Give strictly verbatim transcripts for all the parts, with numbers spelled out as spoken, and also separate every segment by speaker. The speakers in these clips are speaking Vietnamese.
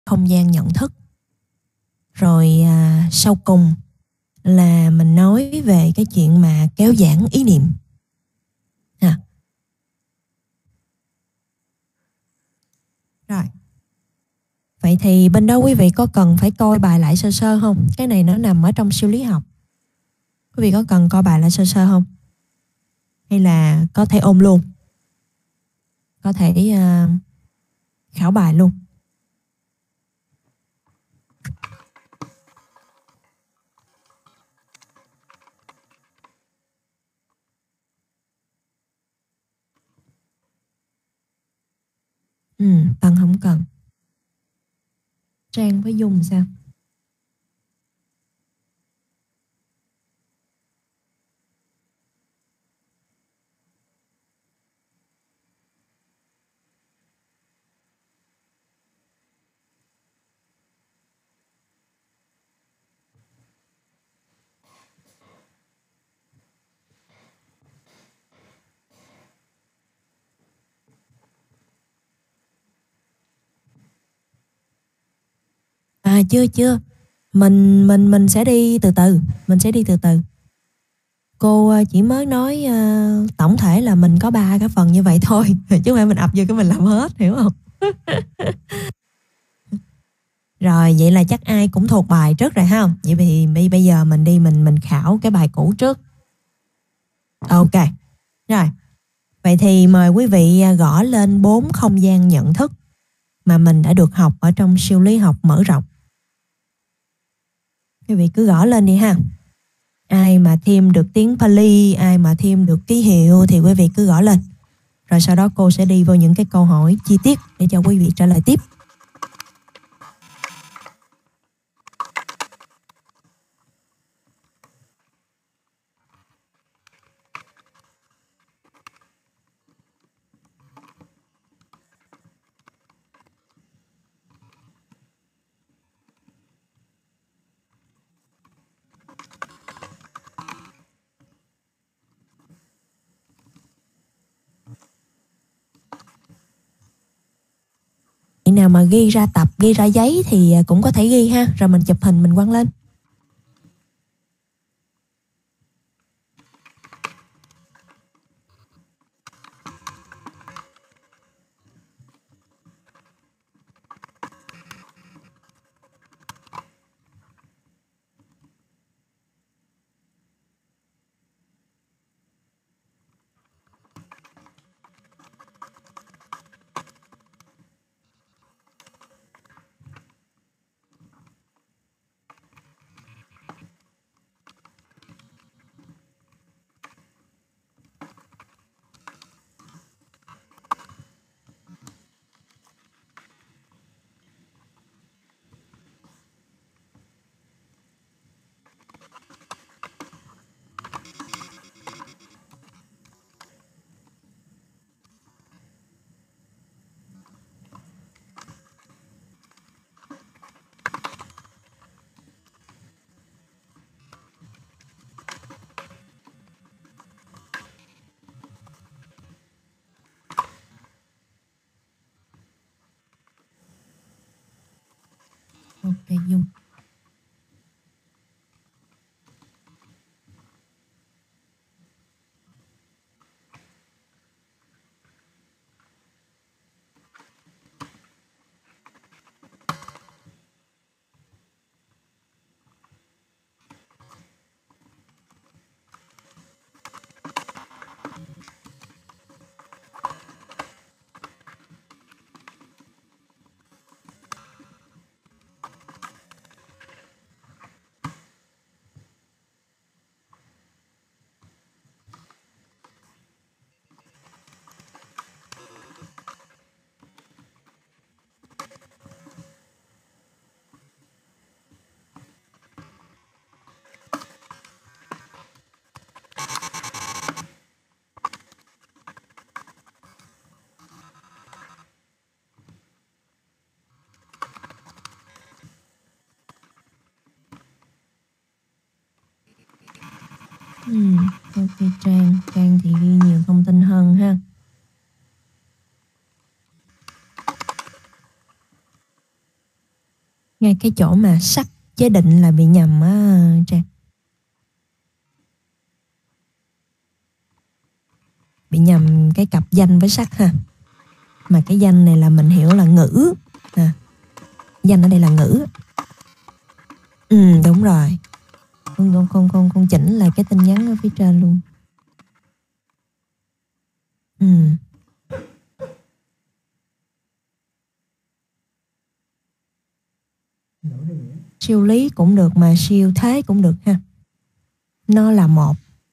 Speaker 1: không gian nhận thức. Rồi à, sau cùng là mình nói về cái chuyện mà kéo giãn ý niệm. À. Rồi. Vậy thì bên đó quý vị có cần phải coi bài lại sơ sơ không? Cái này nó nằm ở trong siêu lý học. Quý vị có cần coi bài lại sơ sơ không? Hay là có thể ôn luôn? Có thể uh, khảo bài luôn. Ừ, Tân không cần. Trang với Dung sao? À chưa chưa. Mình mình mình sẽ đi từ từ, mình sẽ đi từ từ. Cô chỉ mới nói uh, tổng thể là mình có ba cái phần như vậy thôi, chứ không phải mình ập vô cái mình làm hết, hiểu không? Rồi vậy là chắc ai cũng thuộc bài trước rồi ha. Vậy thì bây giờ mình đi mình mình khảo cái bài cũ trước. Ok. Rồi. Vậy thì mời quý vị gõ lên bốn không gian nhận thức mà mình đã được học ở trong siêu lý học mở rộng. Quý vị cứ gõ lên đi ha. Ai mà thêm được tiếng Pali, ai mà thêm được ký hiệu thì quý vị cứ gõ lên. Rồi sau đó cô sẽ đi vào những cái câu hỏi chi tiết để cho quý vị trả lời tiếp. Nào mà ghi ra tập, ghi ra giấy thì cũng có thể ghi ha, rồi mình chụp hình mình quăng lên. Ok Dung. Ừ, ok Trang, Trang thì ghi nhiều thông tin hơn ha. ngay cái chỗ mà sắc chế định là bị nhầm á Trang. Bị nhầm cái cặp danh với sắc ha. Mà cái danh này là mình hiểu là ngữ à. Danh ở đây là ngữ. Ừ đúng rồi. Con con con con, con chỉnh lại cái tin nhắn ở phía trên luôn. Ừ. Siêu lý cũng được mà siêu thế cũng được ha. Nó là một.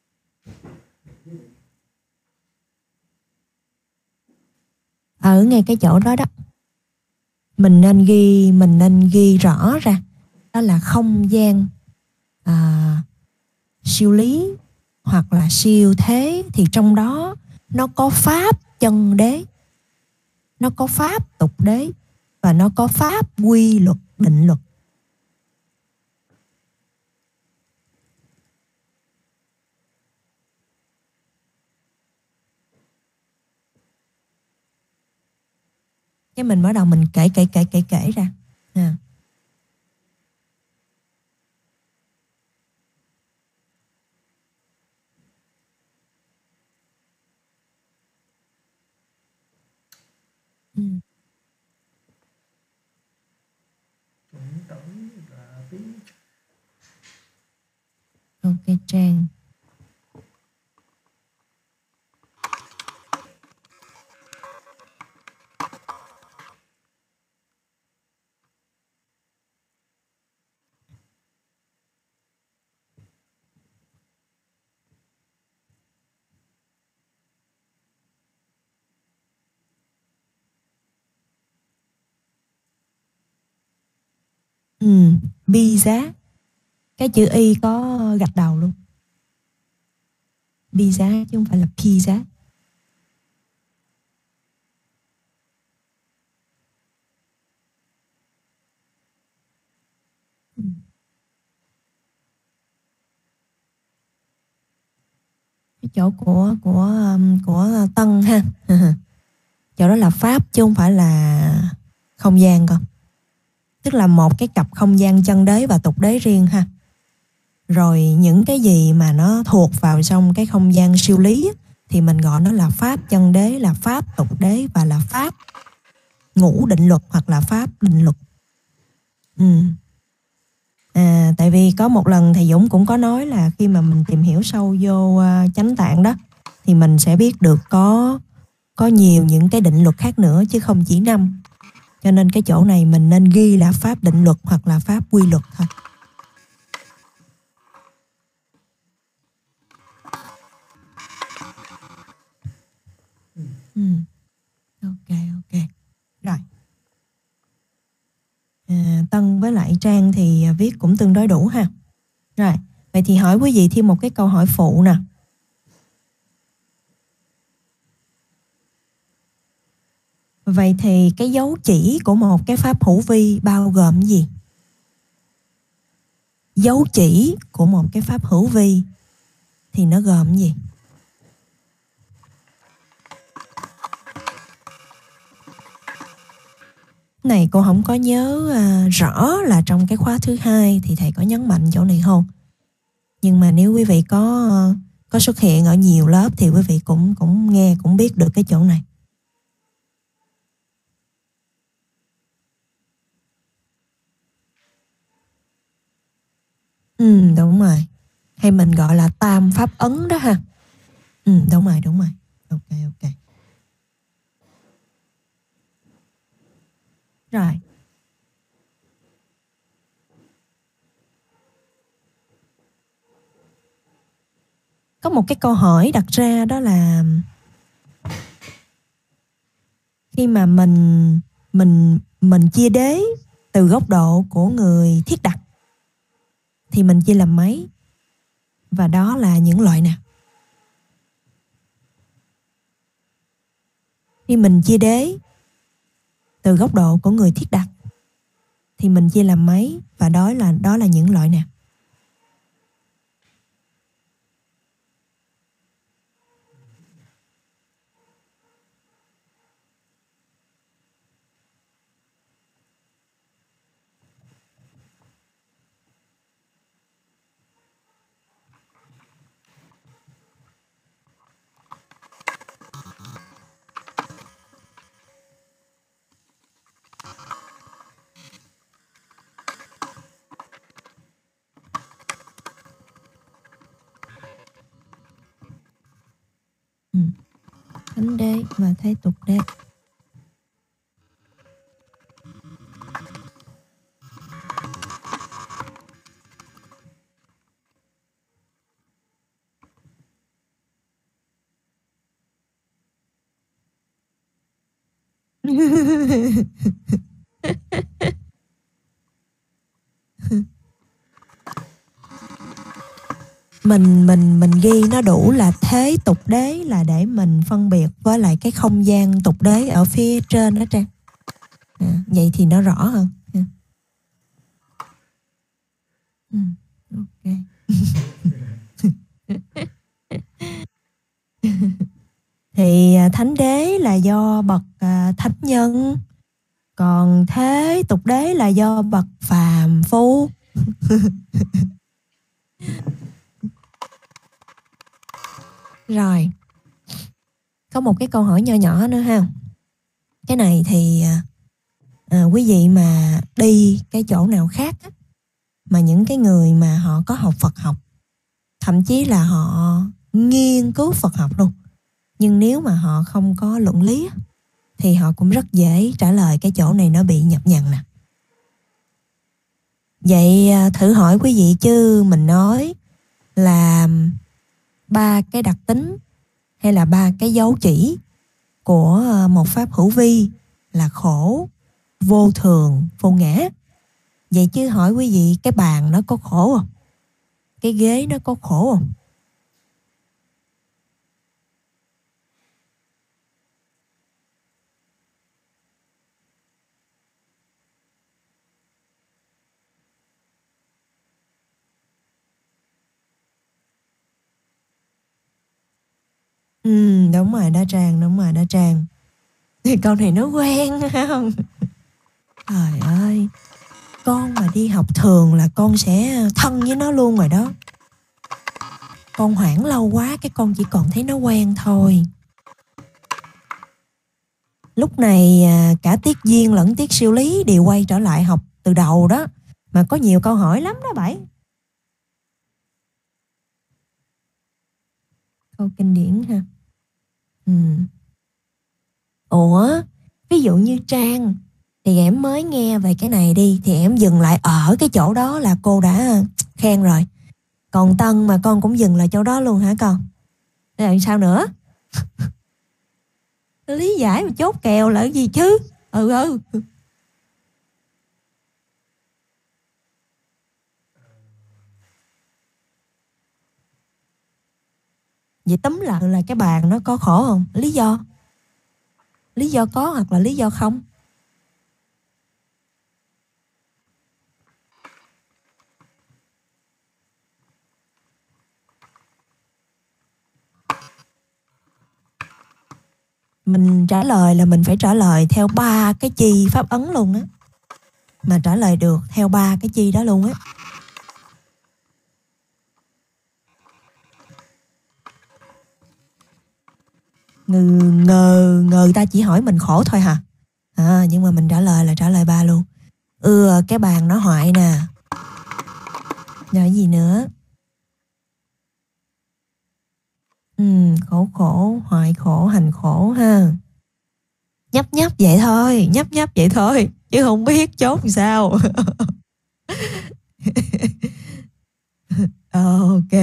Speaker 1: Ở ngay cái chỗ đó đó, mình nên ghi mình nên ghi rõ ra đó là không gian à, siêu lý hoặc là siêu thế, thì trong đó nó có pháp chân đế, nó có pháp tục đế và nó có pháp quy luật định luật. Cái mình bắt đầu mình kể kể kể kể kể ra à. Ừ. Ok Trang. Ừ, bi giá. Cái chữ y có gạch đầu luôn. Bi giá chứ không phải là pi giá. Ừ. Cái chỗ của của um, của Tân ha. Chỗ đó là pháp chứ không phải là không gian con. Tức là một cái cặp không gian chân đế và tục đế riêng ha. Rồi những cái gì mà nó thuộc vào trong cái không gian siêu lý thì mình gọi nó là pháp chân đế, là pháp tục đế và là pháp ngũ định luật hoặc là pháp định luật. Ừ. À, tại vì có một lần thầy Dũng cũng có nói là khi mà mình tìm hiểu sâu vô uh, chánh tạng đó thì mình sẽ biết được có có nhiều những cái định luật khác nữa chứ không chỉ năm. Cho nên cái chỗ này mình nên ghi là pháp định luật hoặc là pháp quy luật thôi. Ừ. Ok ok. Rồi. À, Tân với lại Trang thì viết cũng tương đối đủ ha. Rồi, vậy thì hỏi quý vị thêm một cái câu hỏi phụ nè. Vậy thì cái dấu chỉ của một cái pháp hữu vi bao gồm gì? Dấu chỉ của một cái pháp hữu vi thì nó gồm gì? Này cô không có nhớ à, rõ là trong cái khóa thứ hai thì thầy có nhấn mạnh chỗ này không? Nhưng mà nếu quý vị có có xuất hiện ở nhiều lớp thì quý vị cũng cũng nghe cũng biết được cái chỗ này. Ừ đúng rồi. Hay mình gọi là tam pháp ấn đó ha. Ừ đúng rồi đúng rồi. Ok ok. Rồi. Có một cái câu hỏi đặt ra đó là khi mà mình mình mình chia đế từ góc độ của người thiết đặt thì mình chia làm mấy? Và đó là những loại nào? Khi mình chia đế từ góc độ của người thiết đặt thì mình chia làm mấy và đó là đó là những loại nào? thánh đế và thế tục đế. mình mình mình ghi nó đủ là thế tục đế là để mình phân biệt với lại cái không gian tục đế ở phía trên đó Trang. À, vậy thì nó rõ hơn. Yeah. Ừ, ok. Thì thánh đế là do bậc à, thánh nhân, còn thế tục đế là do bậc phàm phu. Rồi, có một cái câu hỏi nho nhỏ nữa ha. Cái này thì à, quý vị mà đi cái chỗ nào khác á, mà những cái người mà họ có học Phật học, thậm chí là họ nghiên cứu Phật học luôn, nhưng nếu mà họ không có luận lý á, thì họ cũng rất dễ trả lời cái chỗ này nó bị nhập nhằng nè. Vậy thử hỏi quý vị chứ mình nói là ba cái đặc tính hay là ba cái dấu chỉ của một pháp hữu vi là khổ, vô thường, vô ngã. Vậy chứ hỏi quý vị cái bàn nó có khổ không? Cái ghế nó có khổ không? Ừ, đúng rồi đó Trang, đúng rồi đó Trang. Thì câu này nó quen không? Trời ơi, con mà đi học thường là con sẽ thân với nó luôn rồi đó. Con hoãn lâu quá cái con chỉ còn thấy nó quen thôi. Lúc này cả tiết duyên lẫn tiết siêu lý đều quay trở lại học từ đầu đó. Mà có nhiều câu hỏi lắm đó Bảy. Câu kinh điển ha. Ừ. Ủa, ví dụ như Trang thì em mới nghe về cái này đi, thì em dừng lại ở cái chỗ đó là cô đã khen rồi. Còn Tân mà con cũng dừng lại chỗ đó luôn hả con? Rồi sao nữa? Lý giải mà chốt kèo là cái gì chứ? Ừ ừ. Vậy tóm lại là cái bàn nó có khổ không? Lý do? Lý do có hoặc là lý do không? Mình trả lời là mình phải trả lời theo ba cái chi pháp ấn luôn á. Mà trả lời được theo ba cái chi đó luôn á. Ngờ, ngờ, ngờ ta chỉ hỏi mình khổ thôi hả? À, nhưng mà mình trả lời là trả lời ba luôn. Ừ, cái bàn nó hoại nè. Rồi gì nữa? Ừ, khổ khổ, hoại khổ, hành khổ ha. Nhấp nhấp vậy thôi, nhấp nhấp vậy thôi, chứ không biết chốt làm sao. Ok.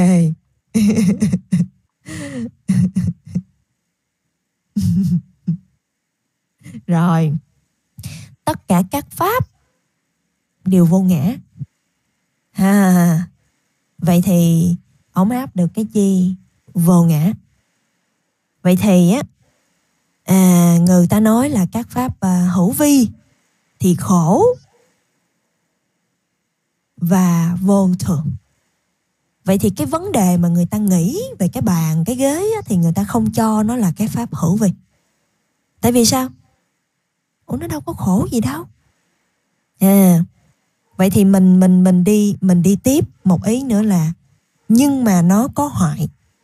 Speaker 1: Rồi, tất cả các pháp đều vô ngã. Ha, vậy thì ông áp được cái chi vô ngã. Vậy thì á, à, người ta nói là các pháp à, hữu vi thì khổ và vô thường. Vậy thì cái vấn đề mà người ta nghĩ về cái bàn, cái ghế á, thì người ta không cho nó là cái pháp hữu vi. Tại vì sao? Ủa nó đâu có khổ gì đâu. À, vậy thì mình mình mình đi mình đi tiếp một ý nữa là nhưng mà nó có hoại.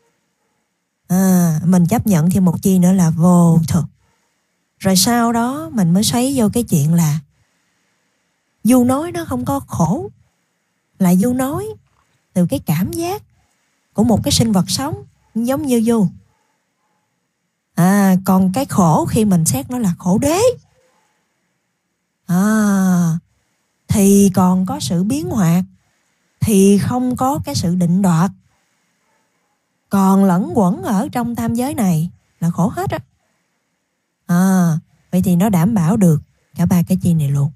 Speaker 1: À, mình chấp nhận thêm một chi nữa là vô thường. Rồi sau đó mình mới xoáy vô cái chuyện là Du nói nó không có khổ, là Du nói từ cái cảm giác của một cái sinh vật sống giống như Du. À, còn cái khổ khi mình xét nó là khổ đế, à, thì còn có sự biến hoạt, thì không có cái sự định đoạt. Còn lẫn quẩn ở trong tam giới này là khổ hết á. À, vậy thì nó đảm bảo được cả ba cái chi này luôn.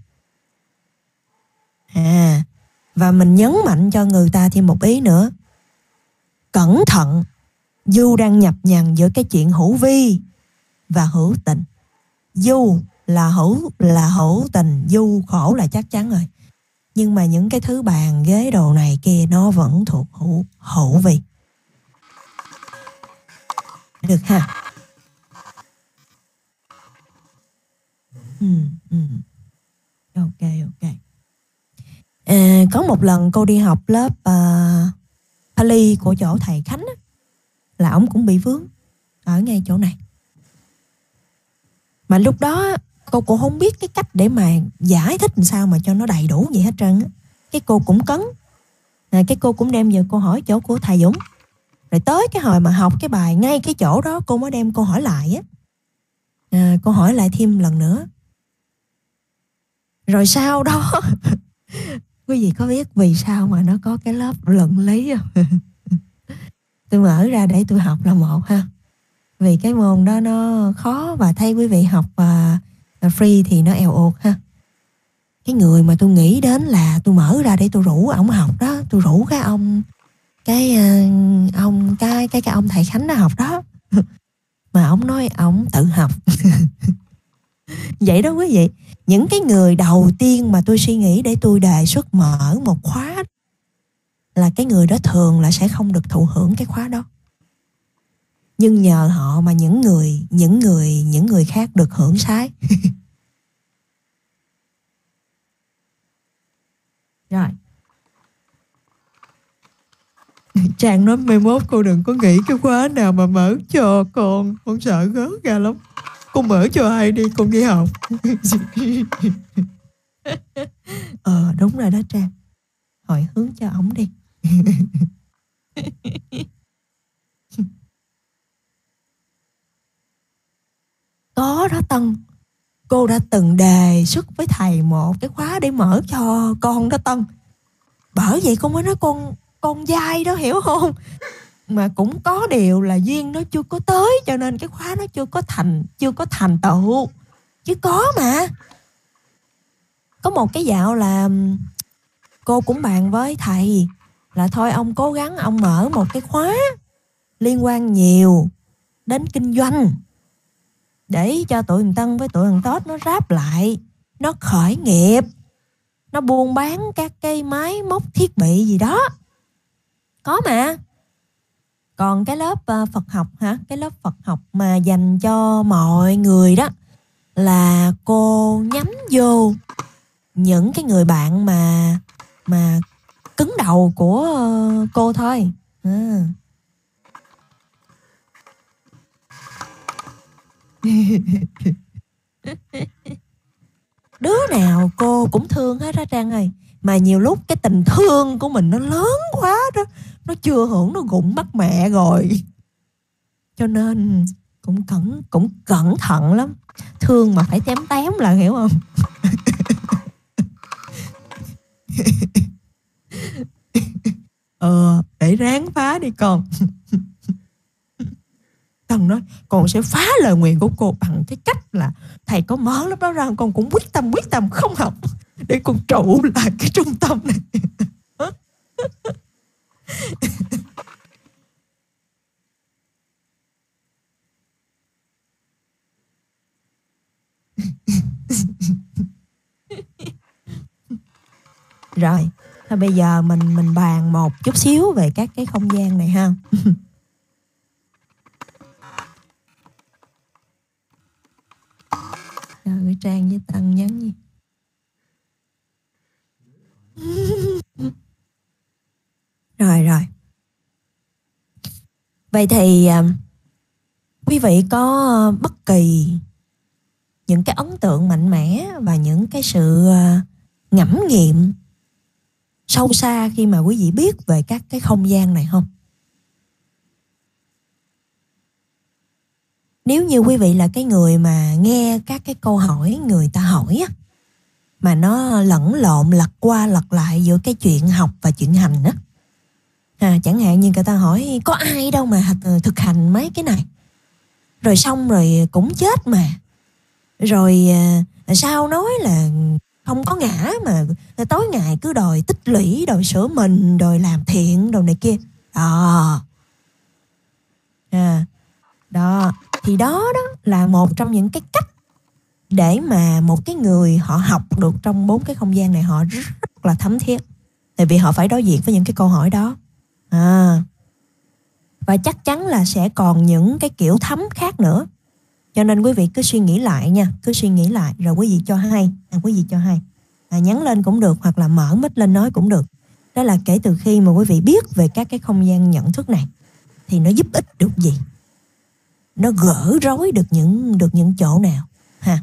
Speaker 1: À, và mình nhấn mạnh cho người ta thêm một ý nữa. Cẩn thận, Du đang nhập nhằng giữa cái chuyện hữu vi và hữu tình. Du là hữu là hữu tình, Du khổ là chắc chắn rồi. Nhưng mà những cái thứ bàn ghế đồ này kia nó vẫn thuộc hữu hữu vi. Được ha? Ừ, ừ. Ok, ok. À, có một lần cô đi học lớp uh, Pali của chỗ thầy Khánh á, là ông cũng bị vướng ở ngay chỗ này. Mà lúc đó cô cũng không biết cái cách để mà giải thích làm sao mà cho nó đầy đủ vậy hết trơn á. Cái cô cũng cấn, à, cái cô cũng đem về cô hỏi chỗ của thầy Dũng. Rồi tới cái hồi mà học cái bài ngay cái chỗ đó cô mới đem cô hỏi lại á. À, cô hỏi lại thêm lần nữa. Rồi sau đó quý vị có biết vì sao mà nó có cái lớp luận lý không? Tôi mở ra để tôi học là một ha. Vì cái môn đó nó khó và thấy quý vị học uh, free thì nó eo ột ha. Cái người mà tôi nghĩ đến là tôi mở ra để tôi rủ ổng học đó, tôi rủ cái ông cái uh, ông cái cái cái ông thầy Khánh đó học đó. Mà ổng nói ổng tự học. Vậy đó quý vị. Những cái người đầu tiên mà tôi suy nghĩ để tôi đề xuất mở một khóa là cái người đó thường là sẽ không được thụ hưởng cái khóa đó. Nhưng nhờ họ mà những người những người những người khác được hưởng sái. Rồi. Trang nói mai mốt cô đừng có nghĩ cái khóa nào mà mở cho con, con sợ gớt ra lắm. Cô mở cho ai đi, con đi học. Ờ đúng rồi đó Trang. Hỏi hướng cho ổng đi. Có đó Tân. Cô đã từng đề xuất với thầy một cái khóa để mở cho con đó Tân. Bởi vậy con mới nói con con dai đó, hiểu không? Mà cũng có điều là duyên nó chưa có tới, cho nên cái khóa nó chưa có thành chưa có thành tựu. Chứ có mà. Có một cái dạo là cô cũng bàn với thầy là thôi ông cố gắng ông mở một cái khóa liên quan nhiều đến kinh doanh để cho tụi thằng Tân với tụi thằng Tốt nó ráp lại, nó khởi nghiệp, nó buôn bán các cái máy móc thiết bị gì đó. Có mà. Còn cái lớp uh, Phật học hả? Cái lớp Phật học mà dành cho mọi người đó là cô nhắm vô những cái người bạn mà mà cứng đầu của uh, cô thôi. À. Đứa nào cô cũng thương hết á Trang ơi. Mà nhiều lúc cái tình thương của mình nó lớn quá đó, nó chưa hưởng nó gụng bắt mẹ rồi. Cho nên cũng cẩn cũng cẩn thận lắm. Thương mà phải tém tém là hiểu không? Ờ, để ráng phá đi con. Tân nói con sẽ phá lời nguyện của cô bằng cái cách là thầy có mở lớp đó ra, con cũng quyết tâm quyết tâm không học để con trụ lại cái trung tâm này. Rồi, thôi bây giờ mình mình bàn một chút xíu về các cái không gian này ha. Rồi Trang với Tân nhắn gì? Rồi rồi. Vậy thì uh, quý vị có uh, bất kỳ những cái ấn tượng mạnh mẽ và những cái sự uh, ngẫm nghiệm sâu xa khi mà quý vị biết về các cái không gian này không? Nếu như quý vị là cái người mà nghe các cái câu hỏi người ta hỏi á, mà nó lẫn lộn lật qua lật lại giữa cái chuyện học và chuyện hành á, à, chẳng hạn như người ta hỏi có ai đâu mà thực hành mấy cái này, rồi xong rồi cũng chết mà, rồi à, sao nói là không có ngã mà tối ngày cứ đòi tích lũy, đòi sửa mình, đòi làm thiện, đồ này kia. Đó. À, đó. Thì đó đó là một trong những cái cách để mà một cái người họ học được trong bốn cái không gian này, họ rất là thấm thiết. Tại vì họ phải đối diện với những cái câu hỏi đó. À, và chắc chắn là sẽ còn những cái kiểu thấm khác nữa. Cho nên quý vị cứ suy nghĩ lại nha, cứ suy nghĩ lại rồi quý vị cho hay, à, quý vị cho hay. À, nhắn lên cũng được hoặc là mở mic lên nói cũng được. Đó là kể từ khi mà quý vị biết về các cái không gian nhận thức này thì nó giúp ích được gì? Nó gỡ rối được những được những chỗ nào ha?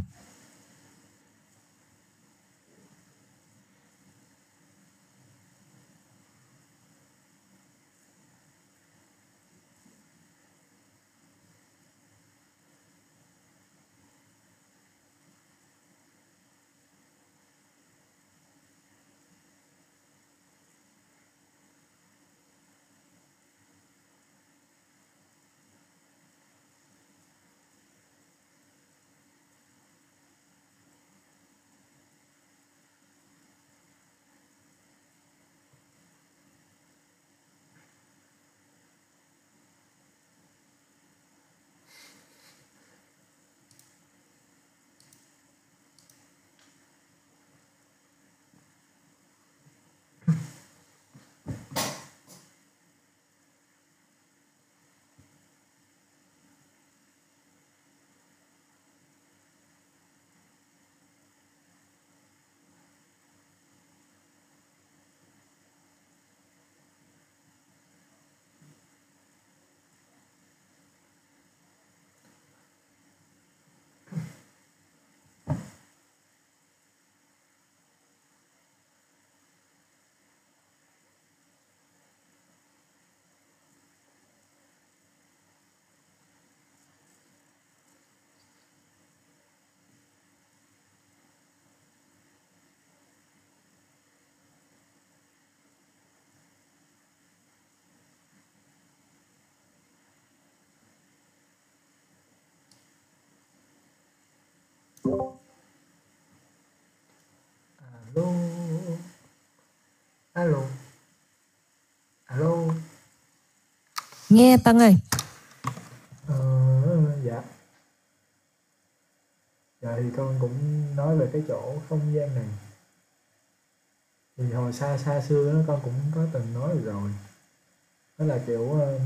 Speaker 2: Alo, alo, alo.
Speaker 1: Nghe Tân ơi.
Speaker 2: Ờ, dạ. Dạ thì con cũng nói về cái chỗ không gian này. Thì hồi xa xa xưa đó, con cũng có từng nói rồi. Đó là kiểu uh,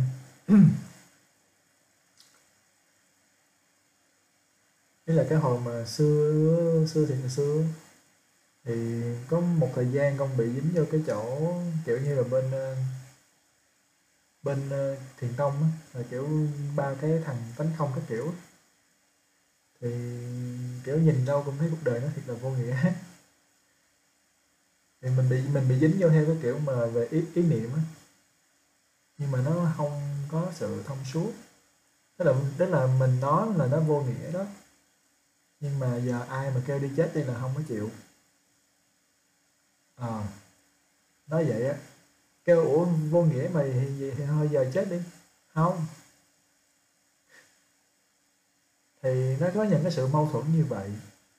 Speaker 2: ý là cái hồi mà xưa xưa thì ngày xưa thì có một thời gian con bị dính vô cái chỗ kiểu như là bên uh, bên uh, thiền tông á, là kiểu ba cái thằng tánh không các kiểu á. Thì kiểu nhìn đâu cũng thấy cuộc đời nó thiệt là vô nghĩa. Thì mình bị mình bị dính vô theo cái kiểu mà về ý ý niệm á, nhưng mà nó không có sự thông suốt. Tức là tức là mình nói là nó vô nghĩa đó, nhưng mà giờ ai mà kêu đi chết đi là không có chịu. Ờ, nói vậy á, kêu ủa vô nghĩa mà thì, thì, thì thôi giờ chết đi. Không, thì nó có những cái sự mâu thuẫn như vậy.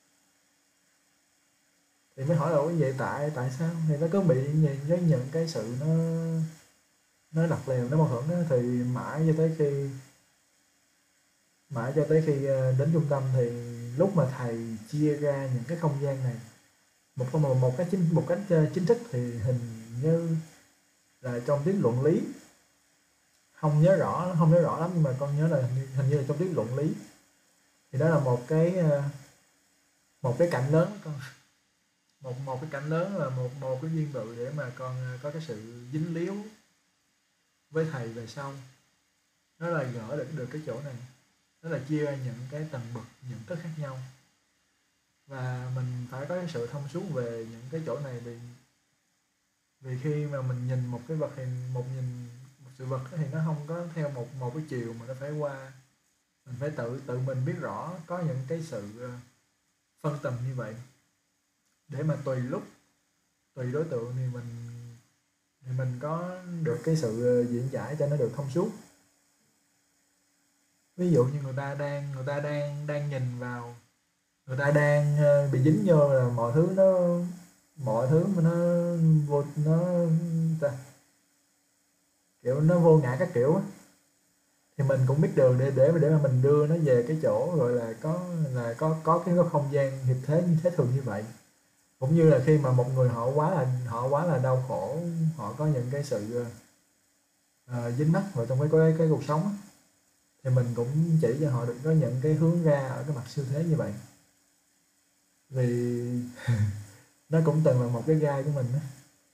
Speaker 2: Thì mới hỏi là ủa vậy tại tại sao? Thì nó cứ bị nhìn với những cái sự nó nó lặt lèo, nó mâu thuẫn đó, thì mãi cho tới khi mãi cho tới khi ờ, đến trung tâm thì lúc mà thầy chia ra những cái không gian này một một, một cái chính một cách ờ, chính thức thì hình như là trong tiếng luận lý, không nhớ rõ không nhớ rõ lắm, nhưng mà con nhớ là hình như, hình như là trong tiếng luận lý, thì đó là một cái ờ, một cái cảnh lớn con, một một cái cảnh lớn là một một cái duyên tự để mà con ờ, có cái sự dính líu với thầy về sau. Nó là gỡ được được cái chỗ này, đó là chia ra những cái tầng bậc nhận thức khác nhau, và mình phải có cái sự thông suốt về những cái chỗ này. Vì vì khi mà mình nhìn một cái vật thì một nhìn một sự vật thì nó không có theo một một cái chiều mà nó phải qua Mình phải tự tự mình biết rõ có những cái sự ờ, phân tầng như vậy để mà tùy lúc, tùy đối tượng thì mình thì mình có được cái sự ờ, diễn giải cho nó được thông suốt. Ví dụ như người ta đang người ta đang đang nhìn vào, người ta đang ờ, bị dính vô là mọi thứ nó mọi thứ mà nó vô nó ta, kiểu nó vô ngã các kiểu á, thì mình cũng biết đường để để để mà mình đưa nó về cái chỗ gọi là có là có có cái có không gian hiệp thế như thế thường như vậy. Cũng như là khi mà một người họ quá là họ quá là đau khổ, họ có những cái sự ờ, dính mắc vào trong cái cái, cái cuộc sống á, thì mình cũng chỉ cho họ được có những cái hướng ra ở cái mặt siêu thế như vậy. Vì nó cũng từng là một cái gai của mình á.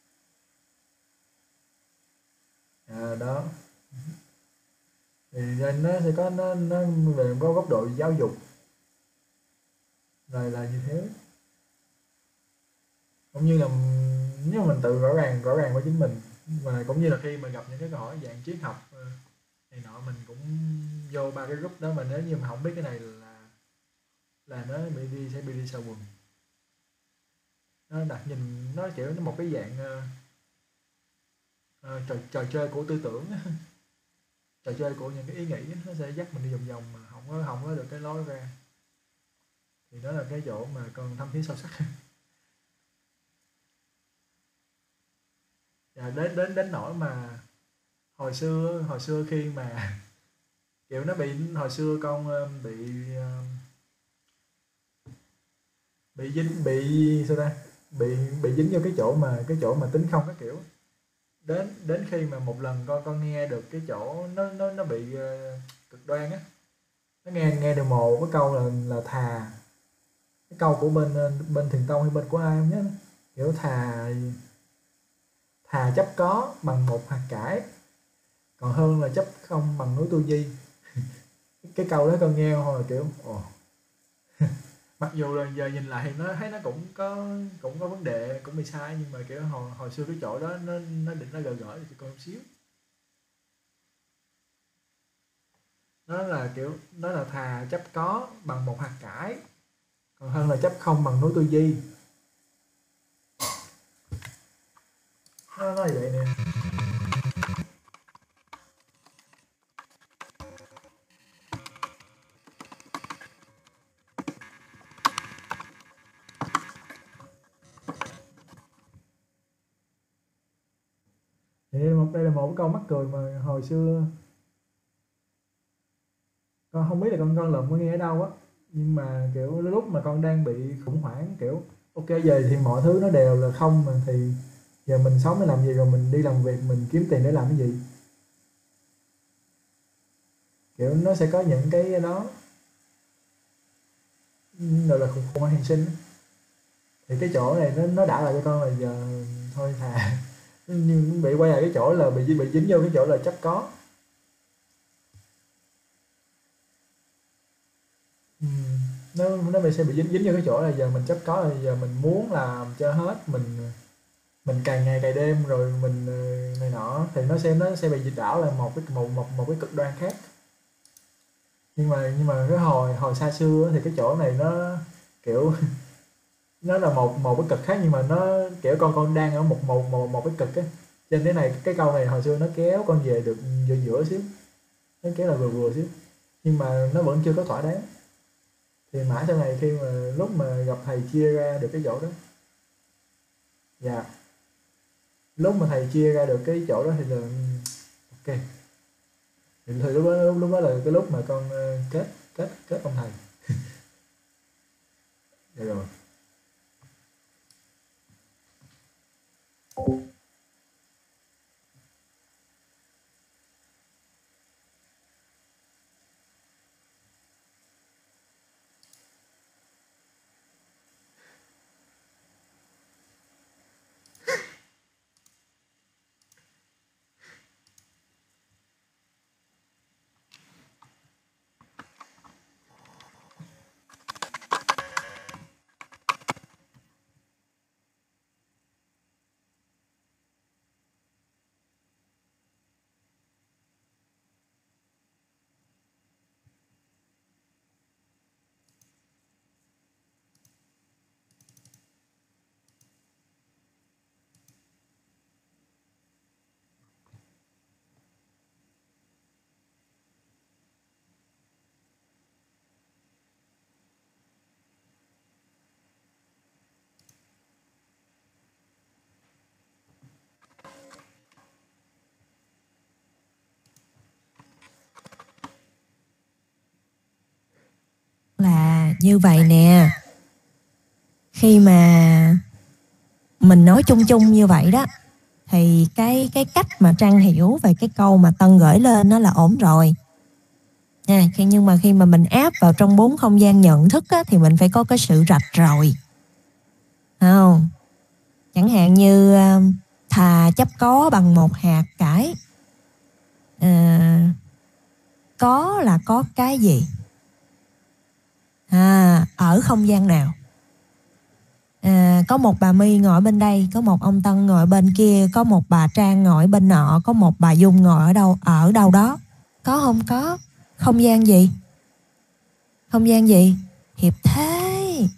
Speaker 2: À, đó thì nên nó sẽ có nó nó về có góc độ giáo dục rồi là như thế. Cũng như là nếu mà mình tự rõ ràng rõ ràng với chính mình, và cũng như là khi mà gặp những cái câu hỏi dạng triết học ờ, này nọ, mình cũng vô ba cái group đó, mà nếu như mà không biết cái này là là nó bị đi sẽ bị đi sâu quần. Nó đặt nhìn nó kiểu nó một cái dạng ờ, ờ, trò trò chơi của tư tưởng á, trò chơi của những cái ý nghĩ á, nó sẽ dắt mình đi vòng vòng mà không có không có được cái lối ra. Thì đó là cái chỗ mà con thâm thía sâu sắc. Và đến đến đến nỗi mà hồi xưa hồi xưa khi mà kiểu nó bị hồi xưa con ờ, bị ờ, bị dính bị sao ta bị bị dính vô cái chỗ mà cái chỗ mà tính không cái kiểu. Đến đến khi mà một lần con con nghe được cái chỗ nó nó nó bị ờ, cực đoan á, nó nghe nghe được một cái câu là là thà, cái câu của bên ờ, bên thiền tông hay bên của ai không nhớ, kiểu thà thà chấp có bằng một hạt cải còn hơn là chấp không bằng núi tu di. Cái câu đó con nghe hồi kiểu ồ, mặc dù là giờ nhìn lại thì nó thấy nó cũng có cũng có vấn đề, cũng bị sai, nhưng mà kiểu hồi hồi xưa cái chỗ đó nó nó định nó gợi gợi cho con một xíu. Nó là kiểu nó là thà chấp có bằng một hạt cải còn hơn là chấp không bằng núi tu di. Nó nói vậy nè. Thì một đây là một cái câu mắc cười mà hồi xưa con không biết là con con lượm có nghe ở đâu á, nhưng mà kiểu lúc mà con đang bị khủng hoảng kiểu ok giờ thì mọi thứ nó đều là không mà, thì giờ mình sống để làm gì, rồi mình đi làm việc mình kiếm tiền để làm cái gì, kiểu nó sẽ có những cái đó gọi là khủng khủng hoảng hiện sinh á. Thì cái chỗ này nó nó đã lại cho con là giờ thôi thà nhưng bị quay lại cái chỗ là bị bị dính vô cái chỗ là chấp có. Ừm, nó nó bị sẽ bị dính dính vô cái chỗ là giờ mình chấp có, là giờ mình muốn làm cho hết, mình mình cày ngày cày đêm rồi mình ờ, này nọ, thì nó sẽ nó sẽ bị dịch đảo là một cái một một một cái cực đoan khác. Nhưng mà nhưng mà cái hồi hồi xa xưa thì cái chỗ này nó kiểu nó là một một cái cực khác, nhưng mà nó kiểu con con đang ở một một một một cái cực á, trên thế này cái câu này hồi xưa nó kéo con về được giữa giữa xíu, nó kéo là vừa vừa xíu, nhưng mà nó vẫn chưa có thỏa đáng. Thì mãi sau này khi mà lúc mà gặp thầy chia ra được cái chỗ đó, dạ, lúc mà thầy chia ra được cái chỗ đó thì là ok, thì thì lúc đó lúc, lúc đó là cái lúc mà con ờ, kết kết kết ông thầy. Dạ rồi.
Speaker 1: như vậy nè, khi mà mình nói chung chung như vậy đó, thì cái cái cách mà Trang hiểu về cái câu mà Tân gửi lên nó là ổn rồi. À, khi nhưng mà khi mà mình áp vào trong bốn không gian nhận thức á, thì mình phải có cái sự rạch ròi. Không? Chẳng hạn như uh, thà chấp có bằng một hạt cải. À, có là có cái gì? À, ở không gian nào? À, có một bà My ngồi bên đây, có một ông Tân ngồi bên kia, có một bà Trang ngồi bên nọ, có một bà Dung ngồi ở đâu ở đâu đó. Có không? Có. Không gian gì? Không gian gì? Hiệp thế.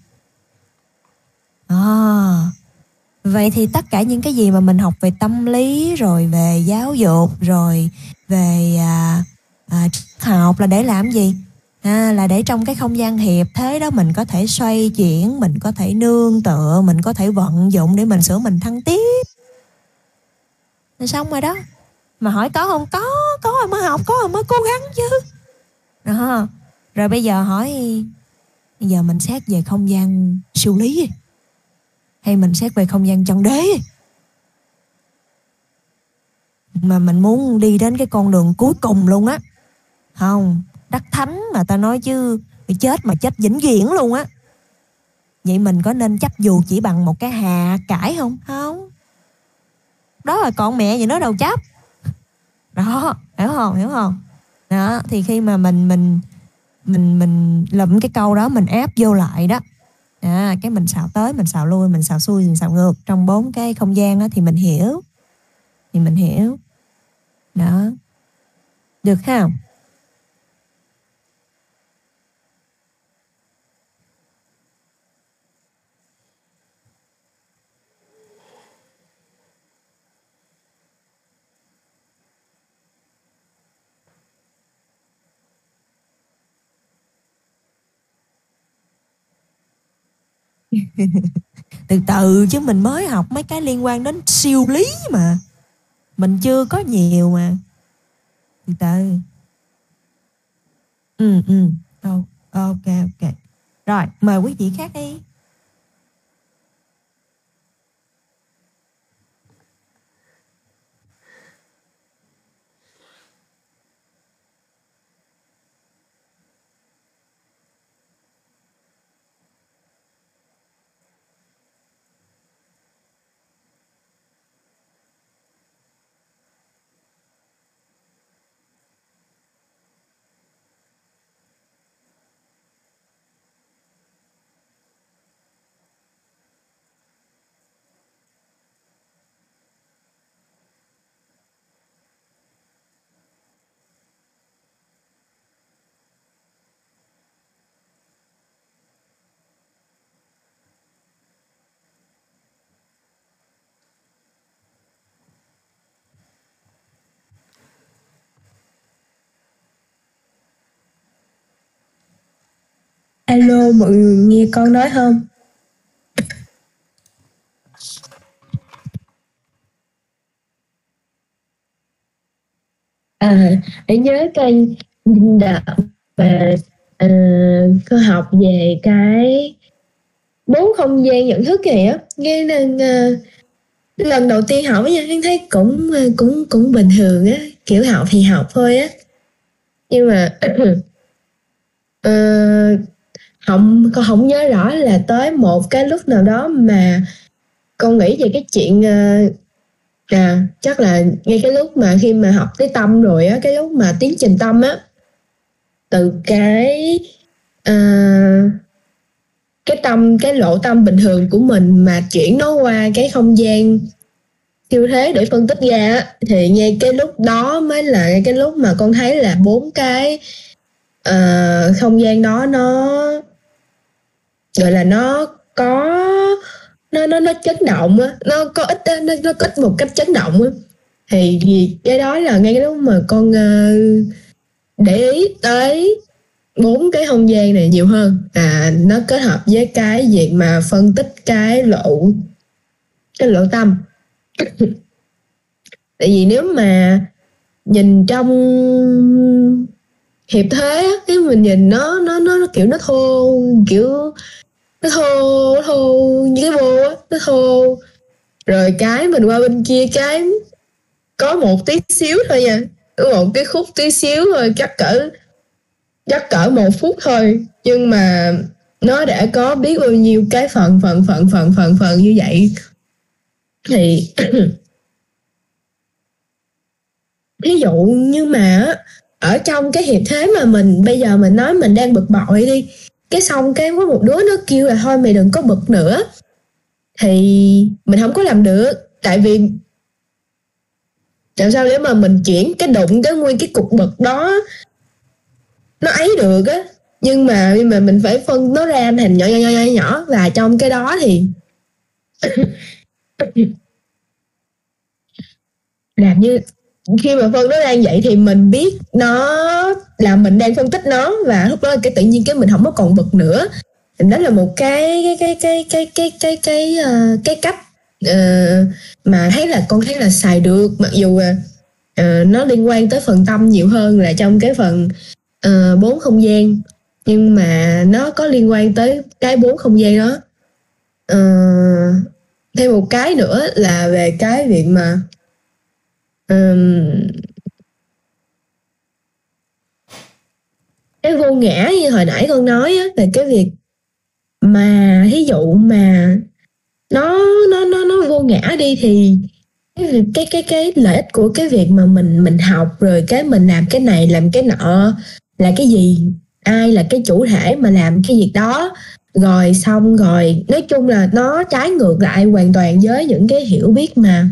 Speaker 1: À, vậy thì tất cả những cái gì mà mình học về tâm lý, rồi về giáo dục, rồi về à, à, học là để làm gì? À, là để trong cái không gian hiệp thế đó mình có thể xoay chuyển, mình có thể nương tựa, mình có thể vận dụng để mình sửa mình thăng tiếp. Xong rồi đó. Mà hỏi có không? Có, có rồi mới học, có rồi mới cố gắng chứ. Đó. Rồi bây giờ hỏi, bây giờ mình xét về không gian siêu lý hay mình xét về không gian chân đế, mà mình muốn đi đến cái con đường cuối cùng luôn á, không, đắc thánh mà ta nói chứ, phải chết mà chết vĩnh viễn luôn á. Vậy mình có nên chấp dù chỉ bằng một cái hà cải không? Không. Đó là con mẹ gì nó đâu chấp. Đó, hiểu không? Hiểu không? Đó, thì khi mà mình mình mình mình lụm cái câu đó mình áp vô lại đó, à, cái mình xạo tới, mình xạo lui, mình xạo xuôi, mình xạo ngược trong bốn cái không gian đó, thì mình hiểu, thì mình hiểu. Đó, được không? Từ từ chứ, mình mới học mấy cái liên quan đến siêu lý mà, mình chưa có nhiều mà. Từ từ. Ừ ừ. Oh, ok ok. Rồi, mời quý vị khác đi.
Speaker 3: Alo, mọi người nghe con nói không? À, hãy nhớ kênh đọc và uh, cơ học về cái bốn không gian nhận thức này á. Nghe nên uh, lần đầu tiên học nha, em thấy cũng uh, cũng cũng bình thường á, kiểu học thì học thôi á. Nhưng mà uh, không, con không nhớ rõ là tới một cái lúc nào đó mà con nghĩ về cái chuyện uh, à chắc là ngay cái lúc mà khi mà học tới tâm rồi á, cái lúc mà tiến trình tâm á, từ cái uh, cái tâm, cái lộ tâm bình thường của mình mà chuyển nó qua cái không gian siêu thế để phân tích ra á, thì ngay cái lúc đó mới là cái lúc mà con thấy là bốn cái uh, không gian đó nó gọi là nó có nó nó nó chấn động á, nó có ít nó nó có ít một cách chấn động á. Thì vì cái đó là ngay cái lúc mà con uh, để ý tới bốn cái không gian này nhiều hơn, à nó kết hợp với cái việc mà phân tích cái lộ cái lộ tâm. Tại vì nếu mà nhìn trong hiệp thế á, cái mình nhìn nó nó nó, nó kiểu nó thô, kiểu nó thô nó thô như cái bô á, nó thô. Rồi cái mình qua bên kia cái có một tí xíu thôi nha, có một cái khúc tí xíu thôi, chắc cỡ chắc cỡ một phút thôi, nhưng mà nó đã có biết bao nhiêu cái phần phần phần phần phần phần như vậy. Thì thí dụ như mà ở trong cái hiệp thế mà mình bây giờ mình nói mình đang bực bội đi, cái xong cái có một đứa nó kêu là thôi mày đừng có bực nữa, thì mình không có làm được. Tại vì làm sao để mà mình chuyển cái đụng cái nguyên cái cục bực đó nó ấy được á. Nhưng mà nhưng mà mình phải phân nó ra thành nhỏ nhỏ nhỏ nhỏ nhỏ, và trong cái đó thì làm như khi mà phân nó ra vậy thì mình biết nó là mình đang phân tích nó, và lúc đó cái tự nhiên cái mình không có còn bực nữa. Đó là một cái cái cái cái cái cái cái cái uh, cái cách uh, mà thấy là con thấy là xài được, mặc dù uh, nó liên quan tới phần tâm nhiều hơn là trong cái phần uh, bốn không gian, nhưng mà nó có liên quan tới cái bốn không gian đó. Uh, thêm một cái nữa là về cái việc mà um, cái vô ngã như hồi nãy con nói á, về cái việc mà ví dụ mà nó nó nó nó vô ngã đi thì cái cái cái cái lợi ích của cái việc mà mình mình học rồi cái mình làm cái này làm cái nọ là cái gì, ai là cái chủ thể mà làm cái việc đó, rồi xong rồi nói chung là nó trái ngược lại hoàn toàn với những cái hiểu biết mà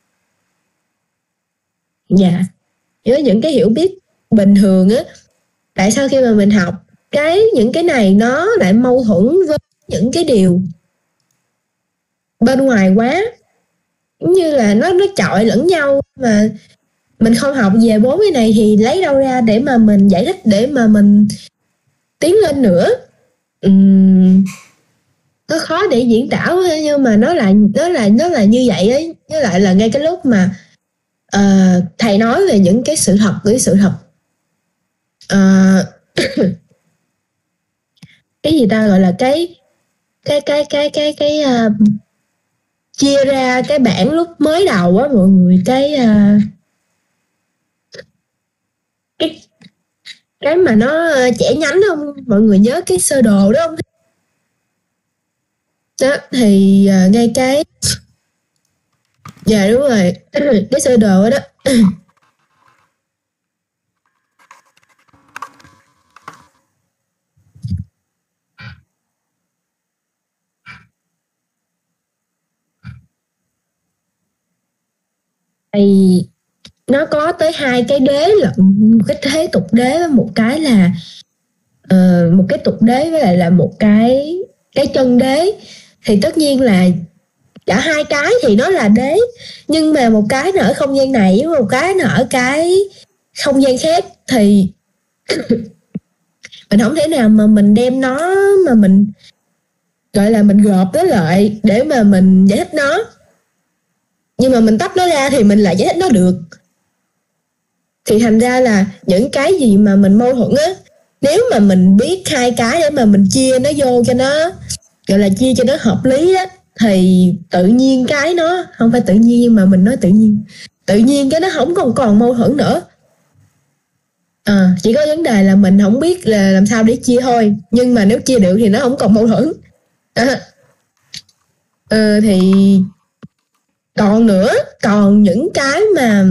Speaker 3: dạ yeah, với những cái hiểu biết bình thường á. Tại sao khi mà mình học cái những cái này nó lại mâu thuẫn với những cái điều bên ngoài quá, giống như là nó nó chọi lẫn nhau, mà mình không học về bốn cái này thì lấy đâu ra để mà mình giải thích, để mà mình tiến lên nữa. Uhm, nó khó để diễn tả, nhưng mà nó là nó là nó là như vậy ấy. Với lại là ngay cái lúc mà uh, thầy nói về những cái sự thật với sự thật uh, cái gì ta gọi là cái cái cái cái cái cái uh, chia ra cái bảng lúc mới đầu á mọi người, cái uh, cái cái mà nó chẻ nhánh không, mọi người nhớ cái sơ đồ đó không? Đó thì uh, ngay cái dạ đúng rồi cái sơ đồ đó, đó. Thì nó có tới hai cái đế lận, một cái thế tục đế với một cái là uh, một cái tục đế với lại là một cái cái chân đế. Thì tất nhiên là cả hai cái thì nó là đế, nhưng mà một cái nó ở không gian này với một cái nó ở cái không gian khác, thì mình không thể nào mà mình đem nó mà mình gọi là mình gộp nó lại để mà mình giải thích nó, nhưng mà mình tách nó ra thì mình lại giải thích nó được. Thì thành ra là những cái gì mà mình mâu thuẫn á, nếu mà mình biết hai cái để mà mình chia nó vô cho nó gọi là chia cho nó hợp lý á, thì tự nhiên cái nó không phải tự nhiên, nhưng mà mình nói tự nhiên tự nhiên cái nó không còn còn mâu thuẫn nữa. À, chỉ có vấn đề là mình không biết là làm sao để chia thôi, nhưng mà nếu chia được thì nó không còn mâu thuẫn. À, à, thì còn nữa, còn những cái mà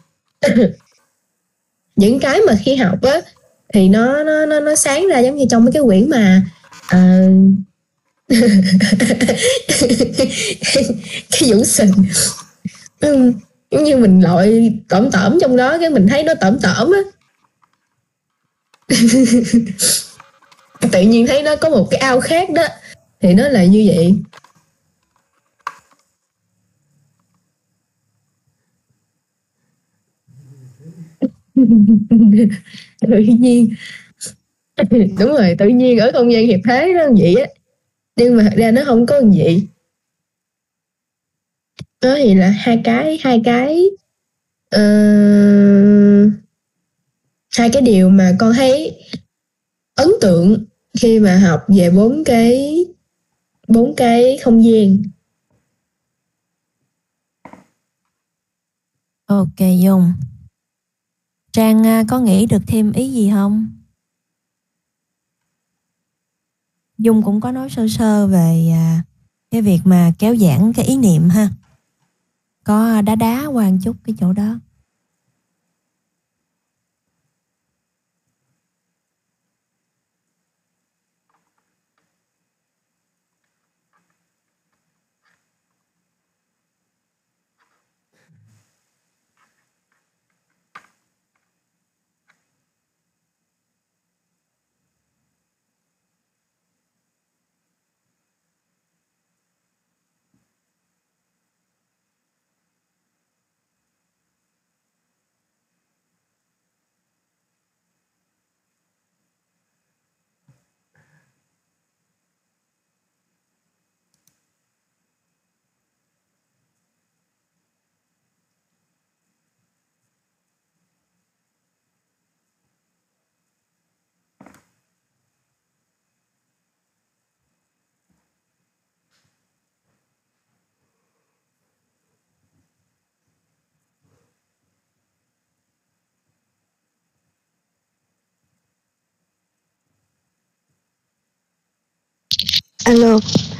Speaker 3: những cái mà khi học á thì nó nó nó nó sáng ra, giống như trong mấy cái quyển mà à, cái vũ sình, giống như mình lội tởm tởm trong đó, cái mình thấy nó tởm tởm á. Tự nhiên thấy nó có một cái ao khác đó, thì nó là như vậy. Tự nhiên đúng rồi, tự nhiên ở không gian hiệp thế nó vậy á, nhưng mà thật ra nó không có gì. Đó thì là hai cái hai cái uh, hai cái điều mà con thấy ấn tượng khi mà học về bốn cái bốn cái không gian.
Speaker 1: Ok Dung. Trang à, có nghĩ được thêm ý gì không? Dung cũng có nói sơ sơ về à, cái việc mà kéo giãn cái ý niệm ha. Có đá đá qua một chút cái chỗ đó.
Speaker 4: Alo.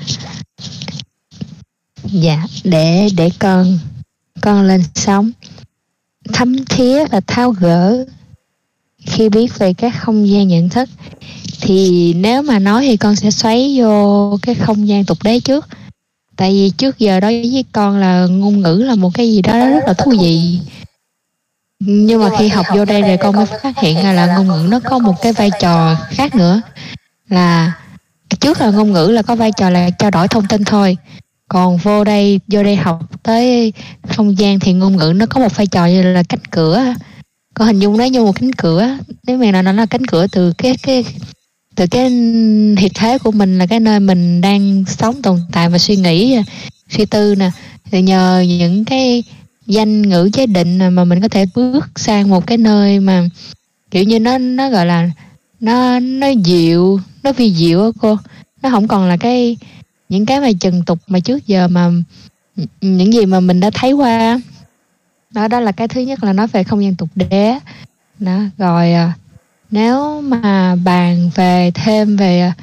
Speaker 4: Dạ, để để con con lên sóng. Thấm thía và tháo gỡ khi biết về các không gian nhận thức. Thì nếu mà nói thì con sẽ xoáy vô cái không gian tục đế trước. Tại vì trước giờ đó với con là ngôn ngữ là một cái gì đó rất là thú vị. Nhưng mà khi học vô đây rồi con mới phát hiện ra là ngôn ngữ nó có một cái vai trò khác nữa. Là trước là ngôn ngữ là có vai trò là trao đổi thông tin thôi. Còn vô đây vô đây học tới không gian thì ngôn ngữ nó có một vai trò như là cánh cửa. Con hình dung nó như một cánh cửa. Nếu mà nó là cánh cửa từ cái cái từ cái hiện thế của mình, là cái nơi mình đang sống, tồn tại và suy nghĩ, suy tư nè. Thì nhờ những cái danh ngữ chế định mà mình có thể bước sang một cái nơi mà kiểu như nó nó gọi là nó nó dịu, nó vi diệu á cô. Nó không còn là cái những cái mà trần tục mà trước giờ mà những gì mà mình đã thấy qua. Đó đó là cái thứ nhất, là nói về không gian tục đế. Đó, rồi nếu mà bàn về thêm về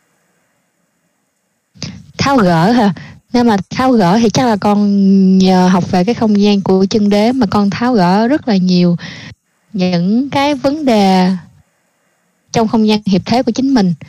Speaker 4: tháo gỡ hả? Nếu mà tháo gỡ thì chắc là con nhờ học về cái không gian của chân đế mà con tháo gỡ rất là nhiều những cái vấn đề trong không gian hiệp thế của chính mình.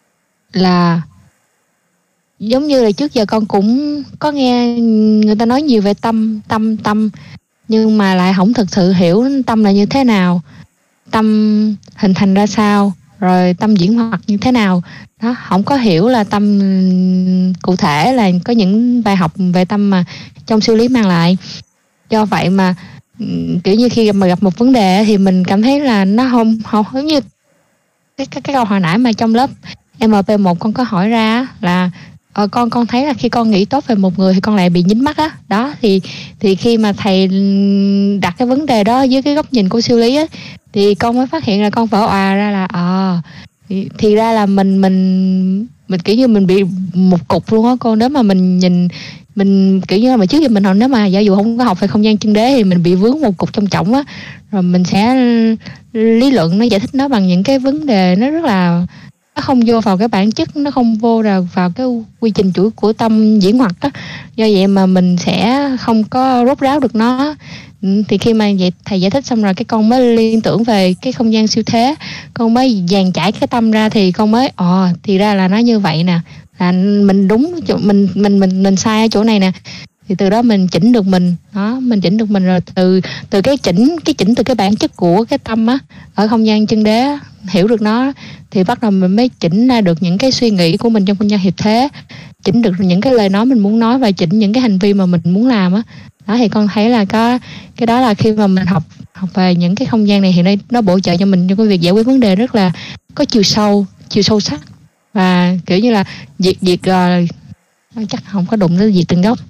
Speaker 4: Là giống như là trước giờ con cũng có nghe người ta nói nhiều về tâm, tâm, tâm, nhưng mà lại không thực sự hiểu tâm là như thế nào, tâm hình thành ra sao, rồi tâm diễn hoạt như thế nào. Đó, không có hiểu là tâm cụ thể, là có những bài học về tâm mà trong siêu lý mang lại. Do vậy mà kiểu như khi mà gặp một vấn đề thì mình cảm thấy là nó không không giống như cái, cái, cái câu hồi nãy mà trong lớp em pê một con có hỏi ra là ờ, con con thấy là khi con nghĩ tốt về một người thì con lại bị dính mắt á. Đó thì thì khi mà thầy đặt cái vấn đề đó dưới cái góc nhìn của siêu lý á, thì con mới phát hiện là con vỡ òa ra là ờ à, thì, thì ra là mình mình mình kiểu như mình bị một cục luôn á cô. Nếu mà mình nhìn mình kiểu như là mà trước giờ mình học, nếu mà giả dụ không có học về không gian chân đế thì mình bị vướng một cục trong trọng á, rồi mình sẽ lý luận nó, giải thích nó bằng những cái vấn đề nó rất là, nó không vô vào cái bản chất, nó không vô vào, vào cái quy trình chuỗi của tâm diễn hoạt á. Do vậy mà mình sẽ không có rốt ráo được nó. Thì khi mà vậy thầy giải thích xong rồi, cái con mới liên tưởng về cái không gian siêu thế, con mới dàn trải cái tâm ra, thì con mới ồ ờ, thì ra là nó như vậy nè, là mình đúng chỗ, mình mình mình mình sai ở chỗ này nè. Thì từ đó mình chỉnh được mình, đó mình chỉnh được mình rồi, từ từ cái chỉnh cái chỉnh từ cái bản chất của cái tâm á ở không gian chân đế, hiểu được nó thì bắt đầu mình mới chỉnh ra được những cái suy nghĩ của mình trong không gian hiệp thế, chỉnh được những cái lời nói mình muốn nói và chỉnh những cái hành vi mà mình muốn làm á. Đó thì con thấy là có cái đó là khi mà mình học học về những cái không gian này thì nó, nó bổ trợ cho mình trong cái việc giải quyết vấn đề rất là có chiều sâu, chiều sâu sắc, và kiểu như là diệt diệt uh, chắc không có đụng tới diệt từng gốc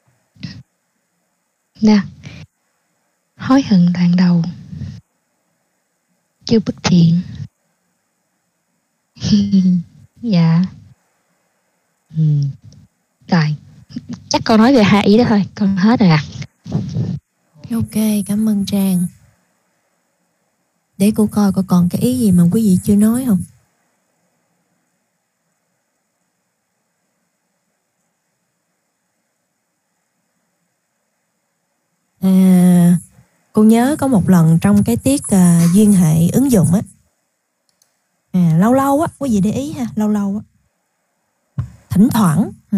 Speaker 4: nè. Hối hận đoạn đầu. chưa bất thiện. Dạ. Ừ. Rồi, chắc con nói về hai ý đó thôi, con hết rồi à.
Speaker 1: Ok, cảm ơn Trang. Để cô coi coi còn cái ý gì mà quý vị chưa nói không. À, cô nhớ có một lần trong cái tiết uh, duyên hệ ứng dụng á, à, lâu lâu á, quý vị để ý ha, lâu lâu á, thỉnh thoảng ừ,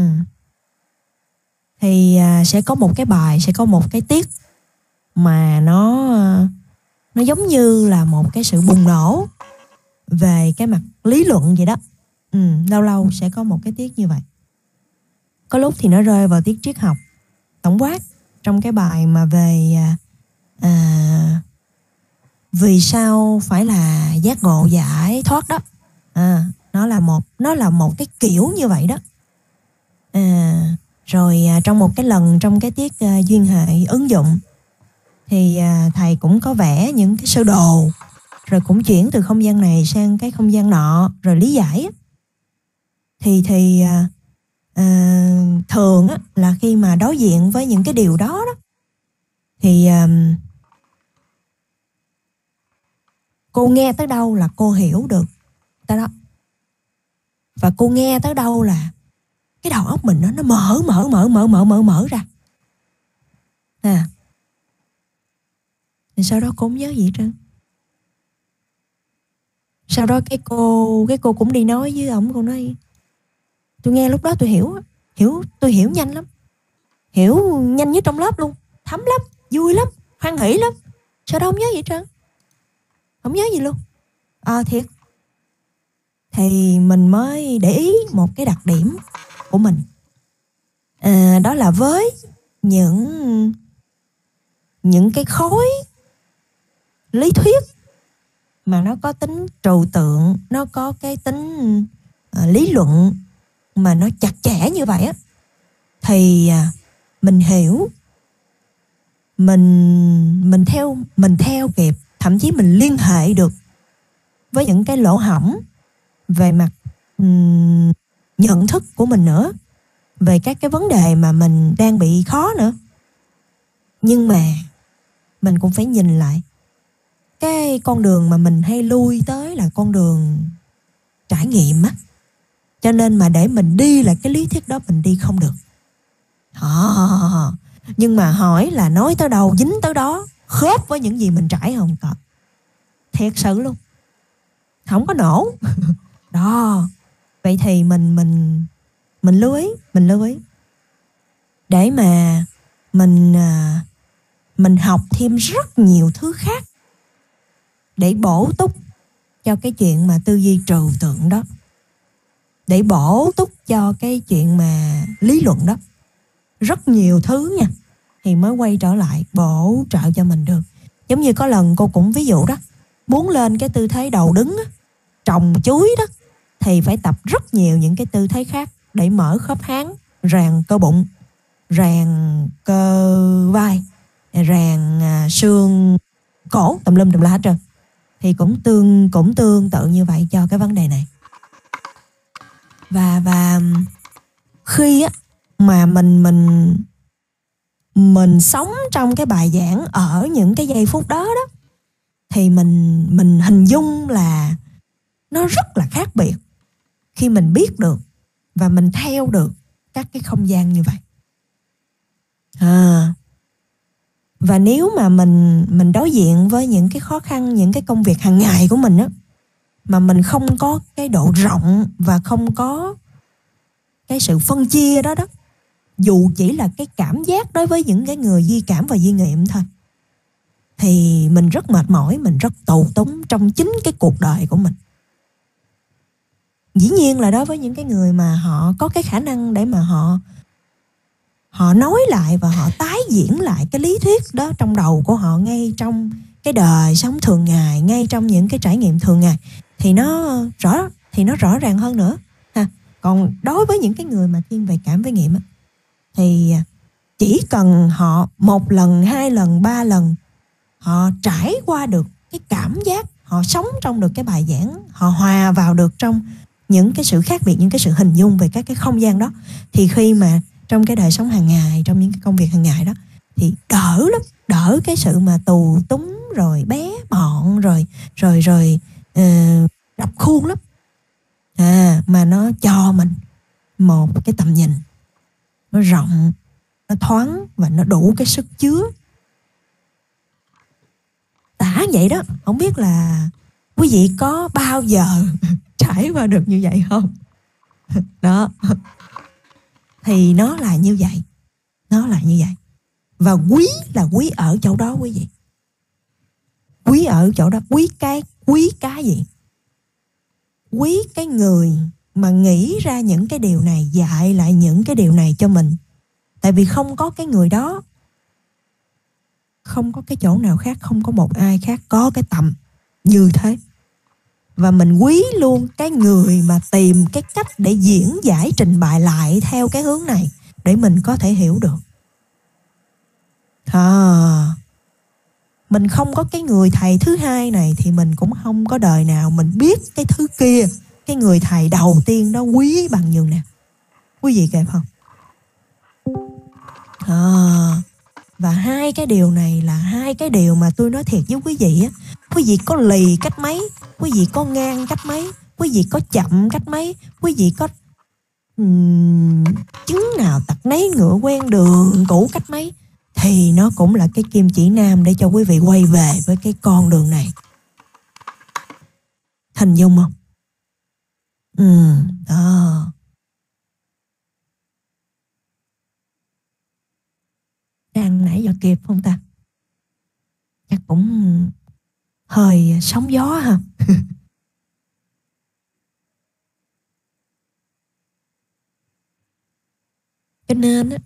Speaker 1: thì uh, sẽ có một cái bài, sẽ có một cái tiết mà nó uh, nó giống như là một cái sự bùng nổ về cái mặt lý luận vậy đó. Ừ, lâu lâu sẽ có một cái tiết như vậy. Có lúc thì nó rơi vào tiết triết học tổng quát trong cái bài mà về à, vì sao phải là giác ngộ giải thoát đó. À, nó là một nó là một cái kiểu như vậy đó. À, rồi à, trong một cái lần trong cái tiết à, duyên hệ ứng dụng thì à, thầy cũng có vẽ những cái sơ đồ, rồi cũng chuyển từ không gian này sang cái không gian nọ, rồi lý giải. Thì thì à, à, thường á, là khi mà đối diện với những cái điều đó đó thì à, cô nghe tới đâu là cô hiểu được tới đó, và cô nghe tới đâu là cái đầu óc mình nó nó mở mở mở mở mở mở mở ra. À, thì sau đó cô không nhớ gì hết trơn. Sau đó cái cô cái cô cũng đi nói với ổng, cô nói tôi nghe lúc đó tôi hiểu hiểu tôi hiểu nhanh lắm, hiểu nhanh nhất trong lớp luôn, thấm lắm, vui lắm, hoan hỷ lắm. Sau đó không nhớ gì hết trơn, không nhớ gì luôn. À, thiệt. Thì mình mới để ý một cái đặc điểm của mình, à, đó là với những những cái khối lý thuyết mà nó có tính trừu tượng, nó có cái tính uh, lý luận mà nó chặt chẽ như vậy á, thì uh, mình hiểu, mình mình theo mình theo kịp, thậm chí mình liên hệ được với những cái lỗ hổng về mặt um, nhận thức của mình nữa, về các cái vấn đề mà mình đang bị khó nữa. Nhưng mà mình cũng phải nhìn lại cái con đường mà mình hay lui tới là con đường trải nghiệm á, cho nên mà để mình đi là cái lý thuyết đó mình đi không được. À, nhưng mà hỏi là nói tới đâu dính tới đó, khớp với những gì mình trải không có, thiệt sự luôn, không có nổ. Đó, vậy thì mình mình mình lưu ý, mình lưu ý để mà mình mình học thêm rất nhiều thứ khác để bổ túc cho cái chuyện mà tư duy trừu tượng đó, để bổ túc cho cái chuyện mà lý luận đó, rất nhiều thứ nha, thì mới quay trở lại bổ trợ cho mình được. Giống như có lần cô cũng ví dụ đó, muốn lên cái tư thế đầu đứng á, trồng chuối đó, thì phải tập rất nhiều những cái tư thế khác để mở khớp háng, ràng cơ bụng, ràng cơ vai, ràng à, xương cổ, tùm lum tùm la hết trơn. Thì cũng tương cũng tương tự như vậy cho cái vấn đề này. Và và khi á mà mình mình mình sống trong cái bài giảng ở những cái giây phút đó đó, thì mình mình hình dung là nó rất là khác biệt khi mình biết được và mình theo được các cái không gian như vậy. À, và nếu mà mình mình đối diện với những cái khó khăn, những cái công việc hàng ngày của mình á, mà mình không có cái độ rộng và không có cái sự phân chia đó đó, dù chỉ là cái cảm giác đối với những cái người di cảm và di nghiệm thôi, thì mình rất mệt mỏi, mình rất tù túng trong chính cái cuộc đời của mình. Dĩ nhiên là đối với những cái người mà họ có cái khả năng để mà họ họ nói lại và họ tái diễn lại cái lý thuyết đó trong đầu của họ, ngay trong cái đời sống thường ngày, ngay trong những cái trải nghiệm thường ngày, thì nó rõ thì nó rõ ràng hơn nữa ha. Còn đối với những cái người mà thiên về cảm với nghiệm á, thì chỉ cần họ một lần, hai lần, ba lần họ trải qua được cái cảm giác, họ họ sống trong được cái bài giảng, họ hòa vào được trong những cái sự khác biệt, những cái sự hình dung về các cái không gian đó, thì khi mà trong cái đời sống hàng ngày, trong những cái công việc hàng ngày đó thì đỡ lắm, đỡ cái sự mà tù túng rồi bé bọn rồi rồi rồi uh, đập khuôn lắm. À, mà nó cho mình một cái tầm nhìn nó rộng, nó thoáng và nó đủ cái sức chứa. Tả vậy đó, không biết là quý vị có bao giờ trải qua được như vậy không? Đó. Thì nó là như vậy. Nó là như vậy. Và quý là quý ở chỗ đó quý vị. Quý ở chỗ đó, quý cái, quý cái gì? Quý cái người mà nghĩ ra những cái điều này, dạy lại những cái điều này cho mình. Tại vì không có cái người đó, không có cái chỗ nào khác, không có một ai khác có cái tầm như thế. Và mình quý luôn cái người mà tìm cái cách để diễn giải, trình bày lại theo cái hướng này để mình có thể hiểu được. À, mình không có cái người thầy thứ hai này thì mình cũng không có đời nào mình biết cái thứ kia. Cái người thầy đầu tiên đó quý bằng nhường nào. Quý vị kịp không? À, và hai cái điều này là hai cái điều mà tôi nói thiệt với quý vị á. Quý vị có lì cách mấy, quý vị có ngang cách mấy, quý vị có chậm cách mấy, quý vị có um, chứng nào tật nấy ngựa quen đường cũ cách mấy, thì nó cũng là cái kim chỉ nam để cho quý vị quay về với cái con đường này. Hình dung không? Ừ, đó. Đang nãy giờ kịp không ta? Chắc cũng hơi sóng gió ha. Cho nên á,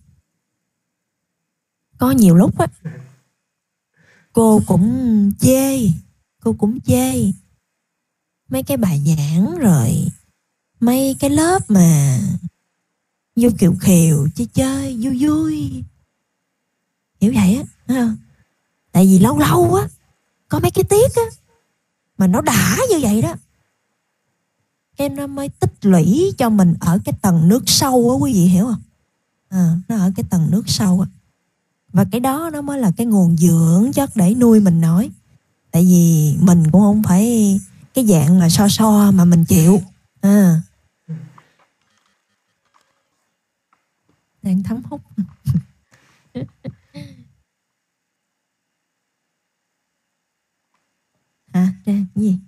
Speaker 1: có nhiều lúc á, cô cũng chê, cô cũng chê mấy cái bài giảng rồi mấy cái lớp mà vô kiều khiều chơi chơi vui vui, hiểu vậy á, thấy không? Tại vì lâu lâu á có mấy cái tiết á mà nó đã như vậy đó, cái nó mới tích lũy cho mình ở cái tầng nước sâu á, quý vị hiểu không? À, nó ở cái tầng nước sâu á, và cái đó nó mới là cái nguồn dưỡng chất để nuôi mình nói. Tại vì mình cũng không phải cái dạng mà so so mà mình chịu. À, đang thấm hút. Hả? Cái gì?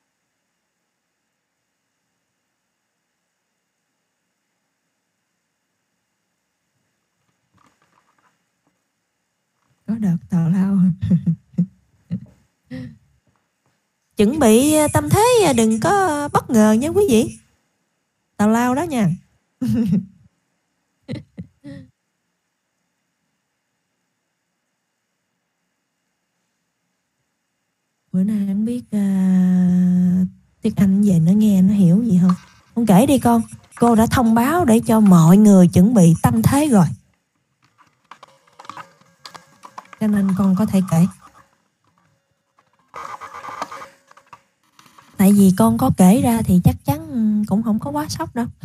Speaker 1: Có đợt tào lao. Chuẩn bị tâm thế đừng có bất ngờ nha quý vị. Tào lao đó nha. Bữa nay không biết uh, tiếng Anh về nó nghe nó hiểu gì không? Con kể đi con. Cô đã thông báo để cho mọi người chuẩn bị tâm thế rồi, cho nên con có thể kể. Tại vì con có kể ra thì chắc chắn cũng không có quá sốc đâu.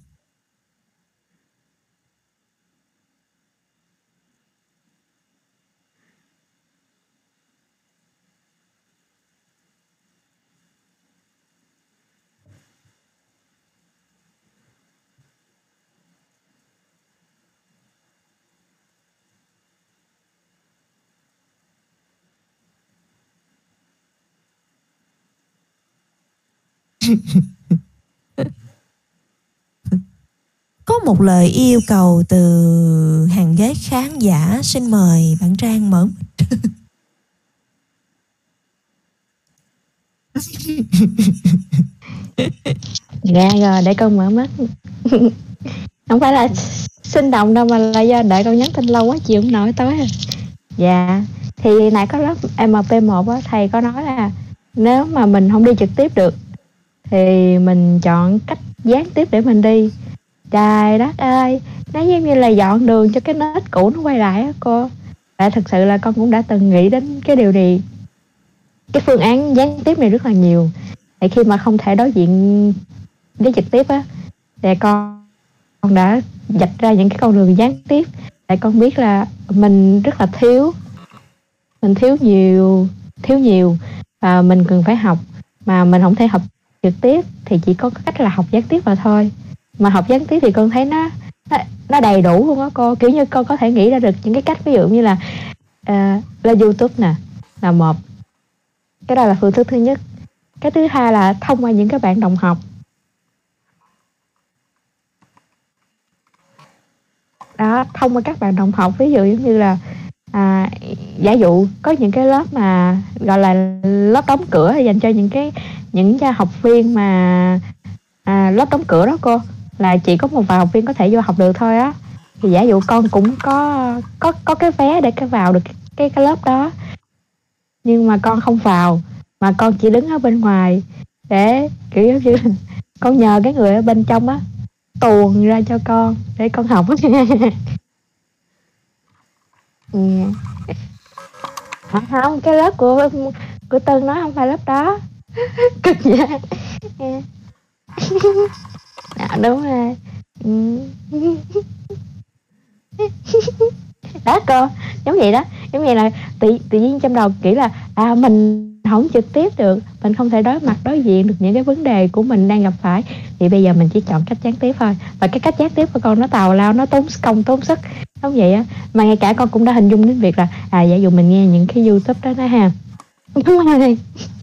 Speaker 1: Có một lời yêu cầu từ hàng ghế khán giả, xin mời bạn Trang mở mic.
Speaker 4: Dạ rồi, để con mở mắt. Không phải là sinh động đâu, mà là do đợi con nhắn tin lâu quá chịu không nổi tối à. Dạ, thì nãy có lớp em pê một á, thầy có nói là nếu mà mình không đi trực tiếp được thì mình chọn cách gián tiếp để mình đi. Trời đất ơi, nó giống như là dọn đường cho cái nết cũ nó quay lại á cô. Tại thật sự là con cũng đã từng nghĩ đến cái điều này cái phương án gián tiếp này rất là nhiều. Thì khi mà không thể đối diện với trực tiếp á, thì con con đã vạch ra những cái con đường gián tiếp. Tại con biết là mình rất là thiếu, mình thiếu nhiều, thiếu nhiều và mình cần phải học, mà mình không thể học trực tiếp thì chỉ có cách là học gián tiếp mà thôi. Mà học gián tiếp thì con thấy nó nó, nó đầy đủ luôn á cô, kiểu như con có thể nghĩ ra được những cái cách, ví dụ như là uh, lên YouTube nè là một, cái đó là phương thức thứ nhất. Cái thứ hai là thông qua những cái bạn đồng học đó, thông qua các bạn đồng học, ví dụ như là à, giả dụ có những cái lớp mà gọi là lớp đóng cửa dành cho những cái những học viên mà à, lớp đóng cửa đó cô, là chỉ có một vài học viên có thể vô học được thôi á. Thì giả dụ con cũng có có có cái vé để cái vào được cái cái lớp đó, nhưng mà con không vào, mà con chỉ đứng ở bên ngoài để kiểu giống như con nhờ cái người ở bên trong á tuồn ra cho con để con học. Ừ. À, không, cái lớp của của Tân nói không phải lớp đó. Cực vậy. À, đúng rồi. Ừ. Đó cô, giống vậy đó, giống vậy là tự, tự nhiên trong đầu nghĩ là à mình không trực tiếp được, mình không thể đối mặt đối diện được những cái vấn đề của mình đang gặp phải, thì bây giờ mình chỉ chọn cách gián tiếp thôi. Và cái cách gián tiếp của con nó tào lao, nó tốn công tốn sức, giống vậy á. Mà ngay cả con cũng đã hình dung đến việc là à giả dụ mình nghe những cái YouTube đó đó ha, đúng rồi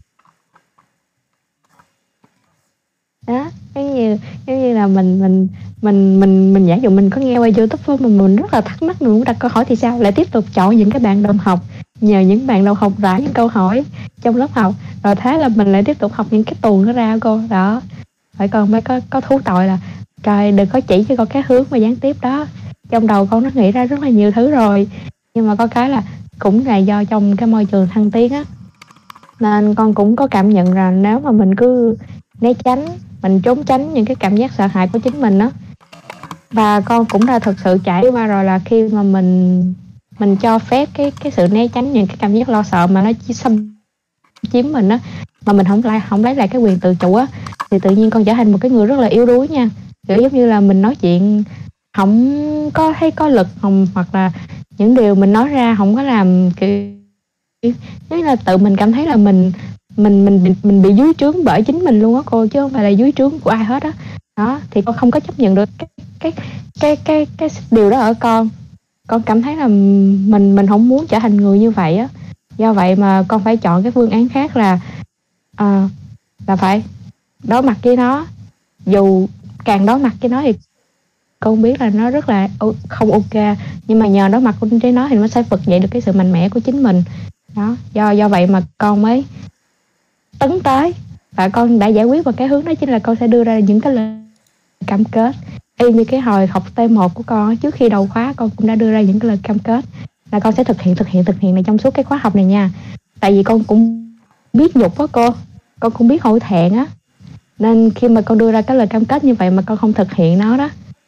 Speaker 4: đó, giống như giống như là mình mình mình mình mình giả dụ mình có nghe qua YouTube thôi, mình mình rất là thắc mắc, mình muốn đặt câu hỏi thì sao, lại tiếp tục chọn những cái bạn đồng học, nhờ những bạn đồng học rải những câu hỏi trong lớp học, rồi thế là mình lại tiếp tục học những cái tuồng nó ra cô đó. Phải con mới có có thú tội là trời, đừng có chỉ cho con cái hướng mà gián tiếp đó. Trong đầu con nó nghĩ ra rất là nhiều thứ rồi, nhưng mà có cái là cũng là do trong cái môi trường thăng tiến á, nên con cũng có cảm nhận rằng nếu mà mình cứ né tránh, mình trốn tránh những cái cảm giác sợ hãi của chính mình á, và con cũng đã thực sự trải qua rồi, là khi mà mình mình cho phép cái cái sự né tránh những cái cảm giác lo sợ mà nó chỉ xâm chiếm mình á, mà mình không lại không lấy lại cái quyền tự chủ á, thì tự nhiên con trở thành một cái người rất là yếu đuối nha. Kiểu giống như là mình nói chuyện không có thấy có lực, không, hoặc là những điều mình nói ra không có làm kiểu giống như là tự mình cảm thấy là mình mình mình mình bị dưới trướng bởi chính mình luôn á cô, chứ không phải là dưới trướng của ai hết á. Đó thì con không có chấp nhận được cái cái cái cái cái điều đó ở con. Con cảm thấy là mình mình không muốn trở thành người như vậy á. Do vậy mà con phải chọn cái phương án khác là à, là phải đối mặt với nó. Dù càng đối mặt với nó thì con biết là nó rất là không ok, nhưng mà nhờ đối mặt với nó thì nó sẽ vực dậy được cái sự mạnh mẽ của chính mình. Đó, do do vậy mà con mới tấn tới, và con đã giải quyết bằng cái hướng đó chính là con sẽ đưa ra những cái lời cam kết. Y như cái hồi học T một của con, trước khi đầu khóa con cũng đã đưa ra những cái lời cam kết là con sẽ thực hiện thực hiện thực hiện này trong suốt cái khóa học này nha. Tại vì con cũng biết nhục á cô, con cũng biết hổ thẹn á, nên khi mà con đưa ra cái lời cam kết như vậy mà con không thực hiện nó đó.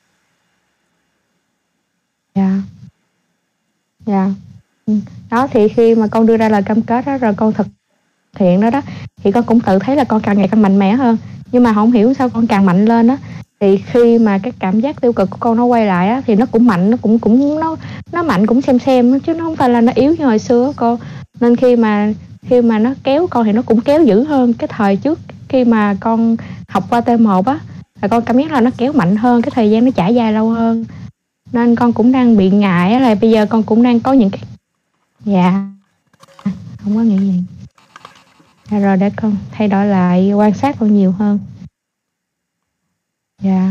Speaker 4: Dạ dạ đó, thì khi mà con đưa ra lời cam kết đó rồi con thực hiện đó đó, thì con cũng tự thấy là con càng ngày càng mạnh mẽ hơn. Nhưng mà không hiểu sao con càng mạnh lên á, thì khi mà cái cảm giác tiêu cực của con nó quay lại á, thì nó cũng mạnh, nó cũng cũng nó nó mạnh cũng xem xem, chứ nó không phải là nó yếu như hồi xưa cô. Nên khi mà khi mà nó kéo con thì nó cũng kéo dữ hơn cái thời trước, khi mà con học qua T một á, là con cảm giác là nó kéo mạnh hơn, cái thời gian nó trải dài lâu hơn. Nên con cũng đang bị ngại á, là bây giờ con cũng đang có những cái dạ không có nghĩ gì. Dạ rồi, để con thay đổi lại, quan sát con nhiều hơn. Dạ.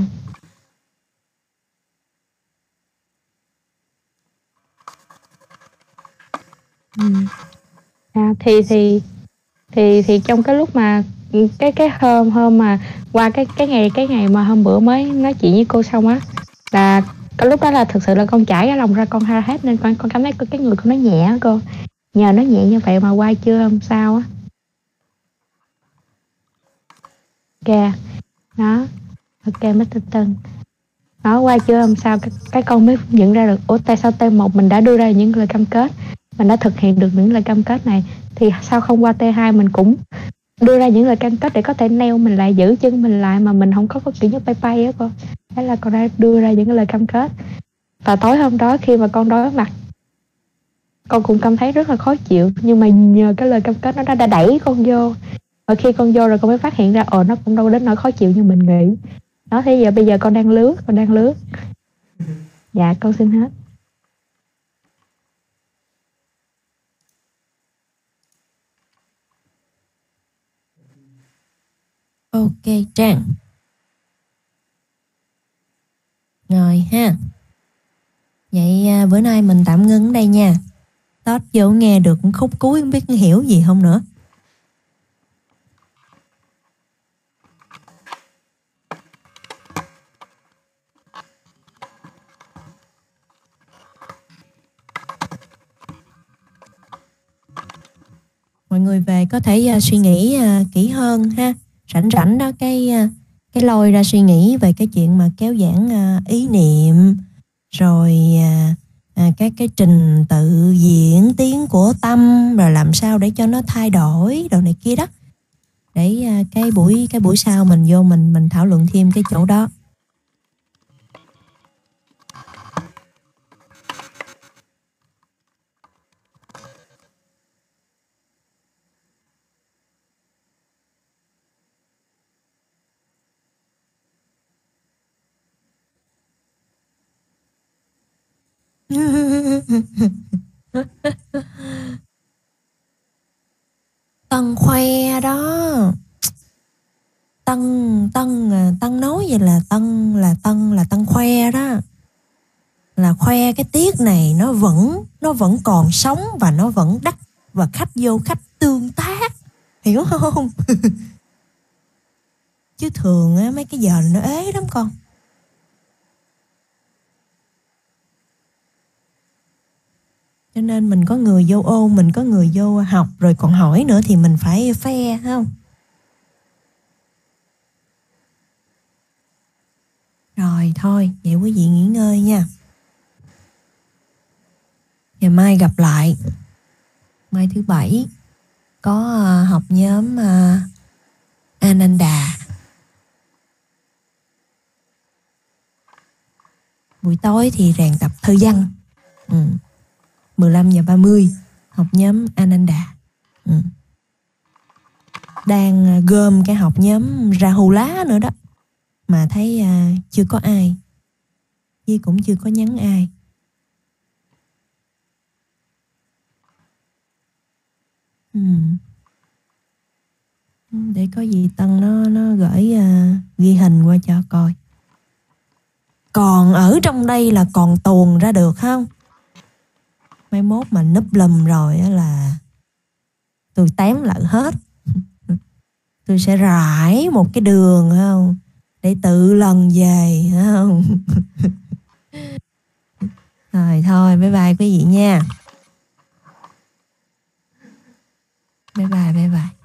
Speaker 4: Ừ. À, thì thì thì thì trong cái lúc mà cái cái hôm hôm mà qua cái cái ngày cái ngày mà hôm bữa mới nói chuyện với cô xong á, là cái lúc đó là thực sự là con trải cái lòng ra con ha hết, nên con con cảm thấy cái người con nó nhẹ á cô. Nhờ nó nhẹ như vậy mà qua chưa hôm sau á. Ok đó, ok mít Tân đó, qua chưa hôm sau cái, cái con mới nhận ra được ủa tại sao T một mình đã đưa ra những lời cam kết, mình đã thực hiện được những lời cam kết này, thì sao không qua tê hai mình cũng đưa ra những lời cam kết để có thể neo mình lại, giữ chân mình lại, mà mình không có có kiểu như bay bay á con. Thế là con đã đưa ra những cái lời cam kết. Và tối hôm đó khi mà con đối mặt, con cũng cảm thấy rất là khó chịu, nhưng mà nhờ cái lời cam kết nó đã đẩy con vô. Và khi con vô rồi con mới phát hiện ra ồ nó cũng đâu đến nỗi khó chịu như mình nghĩ. Đó, thế giờ bây giờ con đang lướt, con đang lướt. Dạ con xin hết.
Speaker 1: Ok Trang. Rồi ha. Vậy à, bữa nay mình tạm ngưng ở đây nha. Tết vô nghe được khúc cuối không biết hiểu gì không nữa. Mọi người về có thể uh, suy nghĩ uh, kỹ hơn ha. Rảnh rảnh đó cái uh, cái lôi ra suy nghĩ về cái chuyện mà kéo giãn uh, ý niệm, rồi uh, À, cái cái trình tự diễn tiến của tâm, rồi làm sao để cho nó thay đổi đồ này kia đó, để à, cái buổi cái buổi sau mình vô mình mình thảo luận thêm cái chỗ đó. Tân khoe đó. Tân Tân Tân nói vậy là Tân là Tân là Tân khoe đó, là khoe cái tiết này nó vẫn nó vẫn còn sống và nó vẫn đắt, và khách vô khách tương tác, hiểu không? Chứ thường á mấy cái giờ nó ế lắm con. Cho nên mình có người vô ôn, mình có người vô học rồi còn hỏi nữa thì mình phải phe không? Rồi thôi, vậy quý vị nghỉ ngơi nha. Ngày mai gặp lại. Mai thứ bảy có uh, học nhóm uh, Ananda. Buổi tối thì rèn tập thơ văn. Ừ. mười lăm giờ ba mươi học nhóm Ananda. Ừ. Đang gom cái học nhóm Rahula nữa đó, mà thấy uh, chưa có ai, Với cũng chưa có nhắn ai. Ừ. Để có gì Tân nó nó gửi uh, ghi hình qua cho coi. Còn ở trong đây là còn tuồn ra được không? Mai mốt mà núp lùm rồi á là tôi tém lại hết. Tôi sẽ rải một cái đường không, để tự lần về không? Rồi thôi, bye bye quý vị nha. Bye bye, bye bye.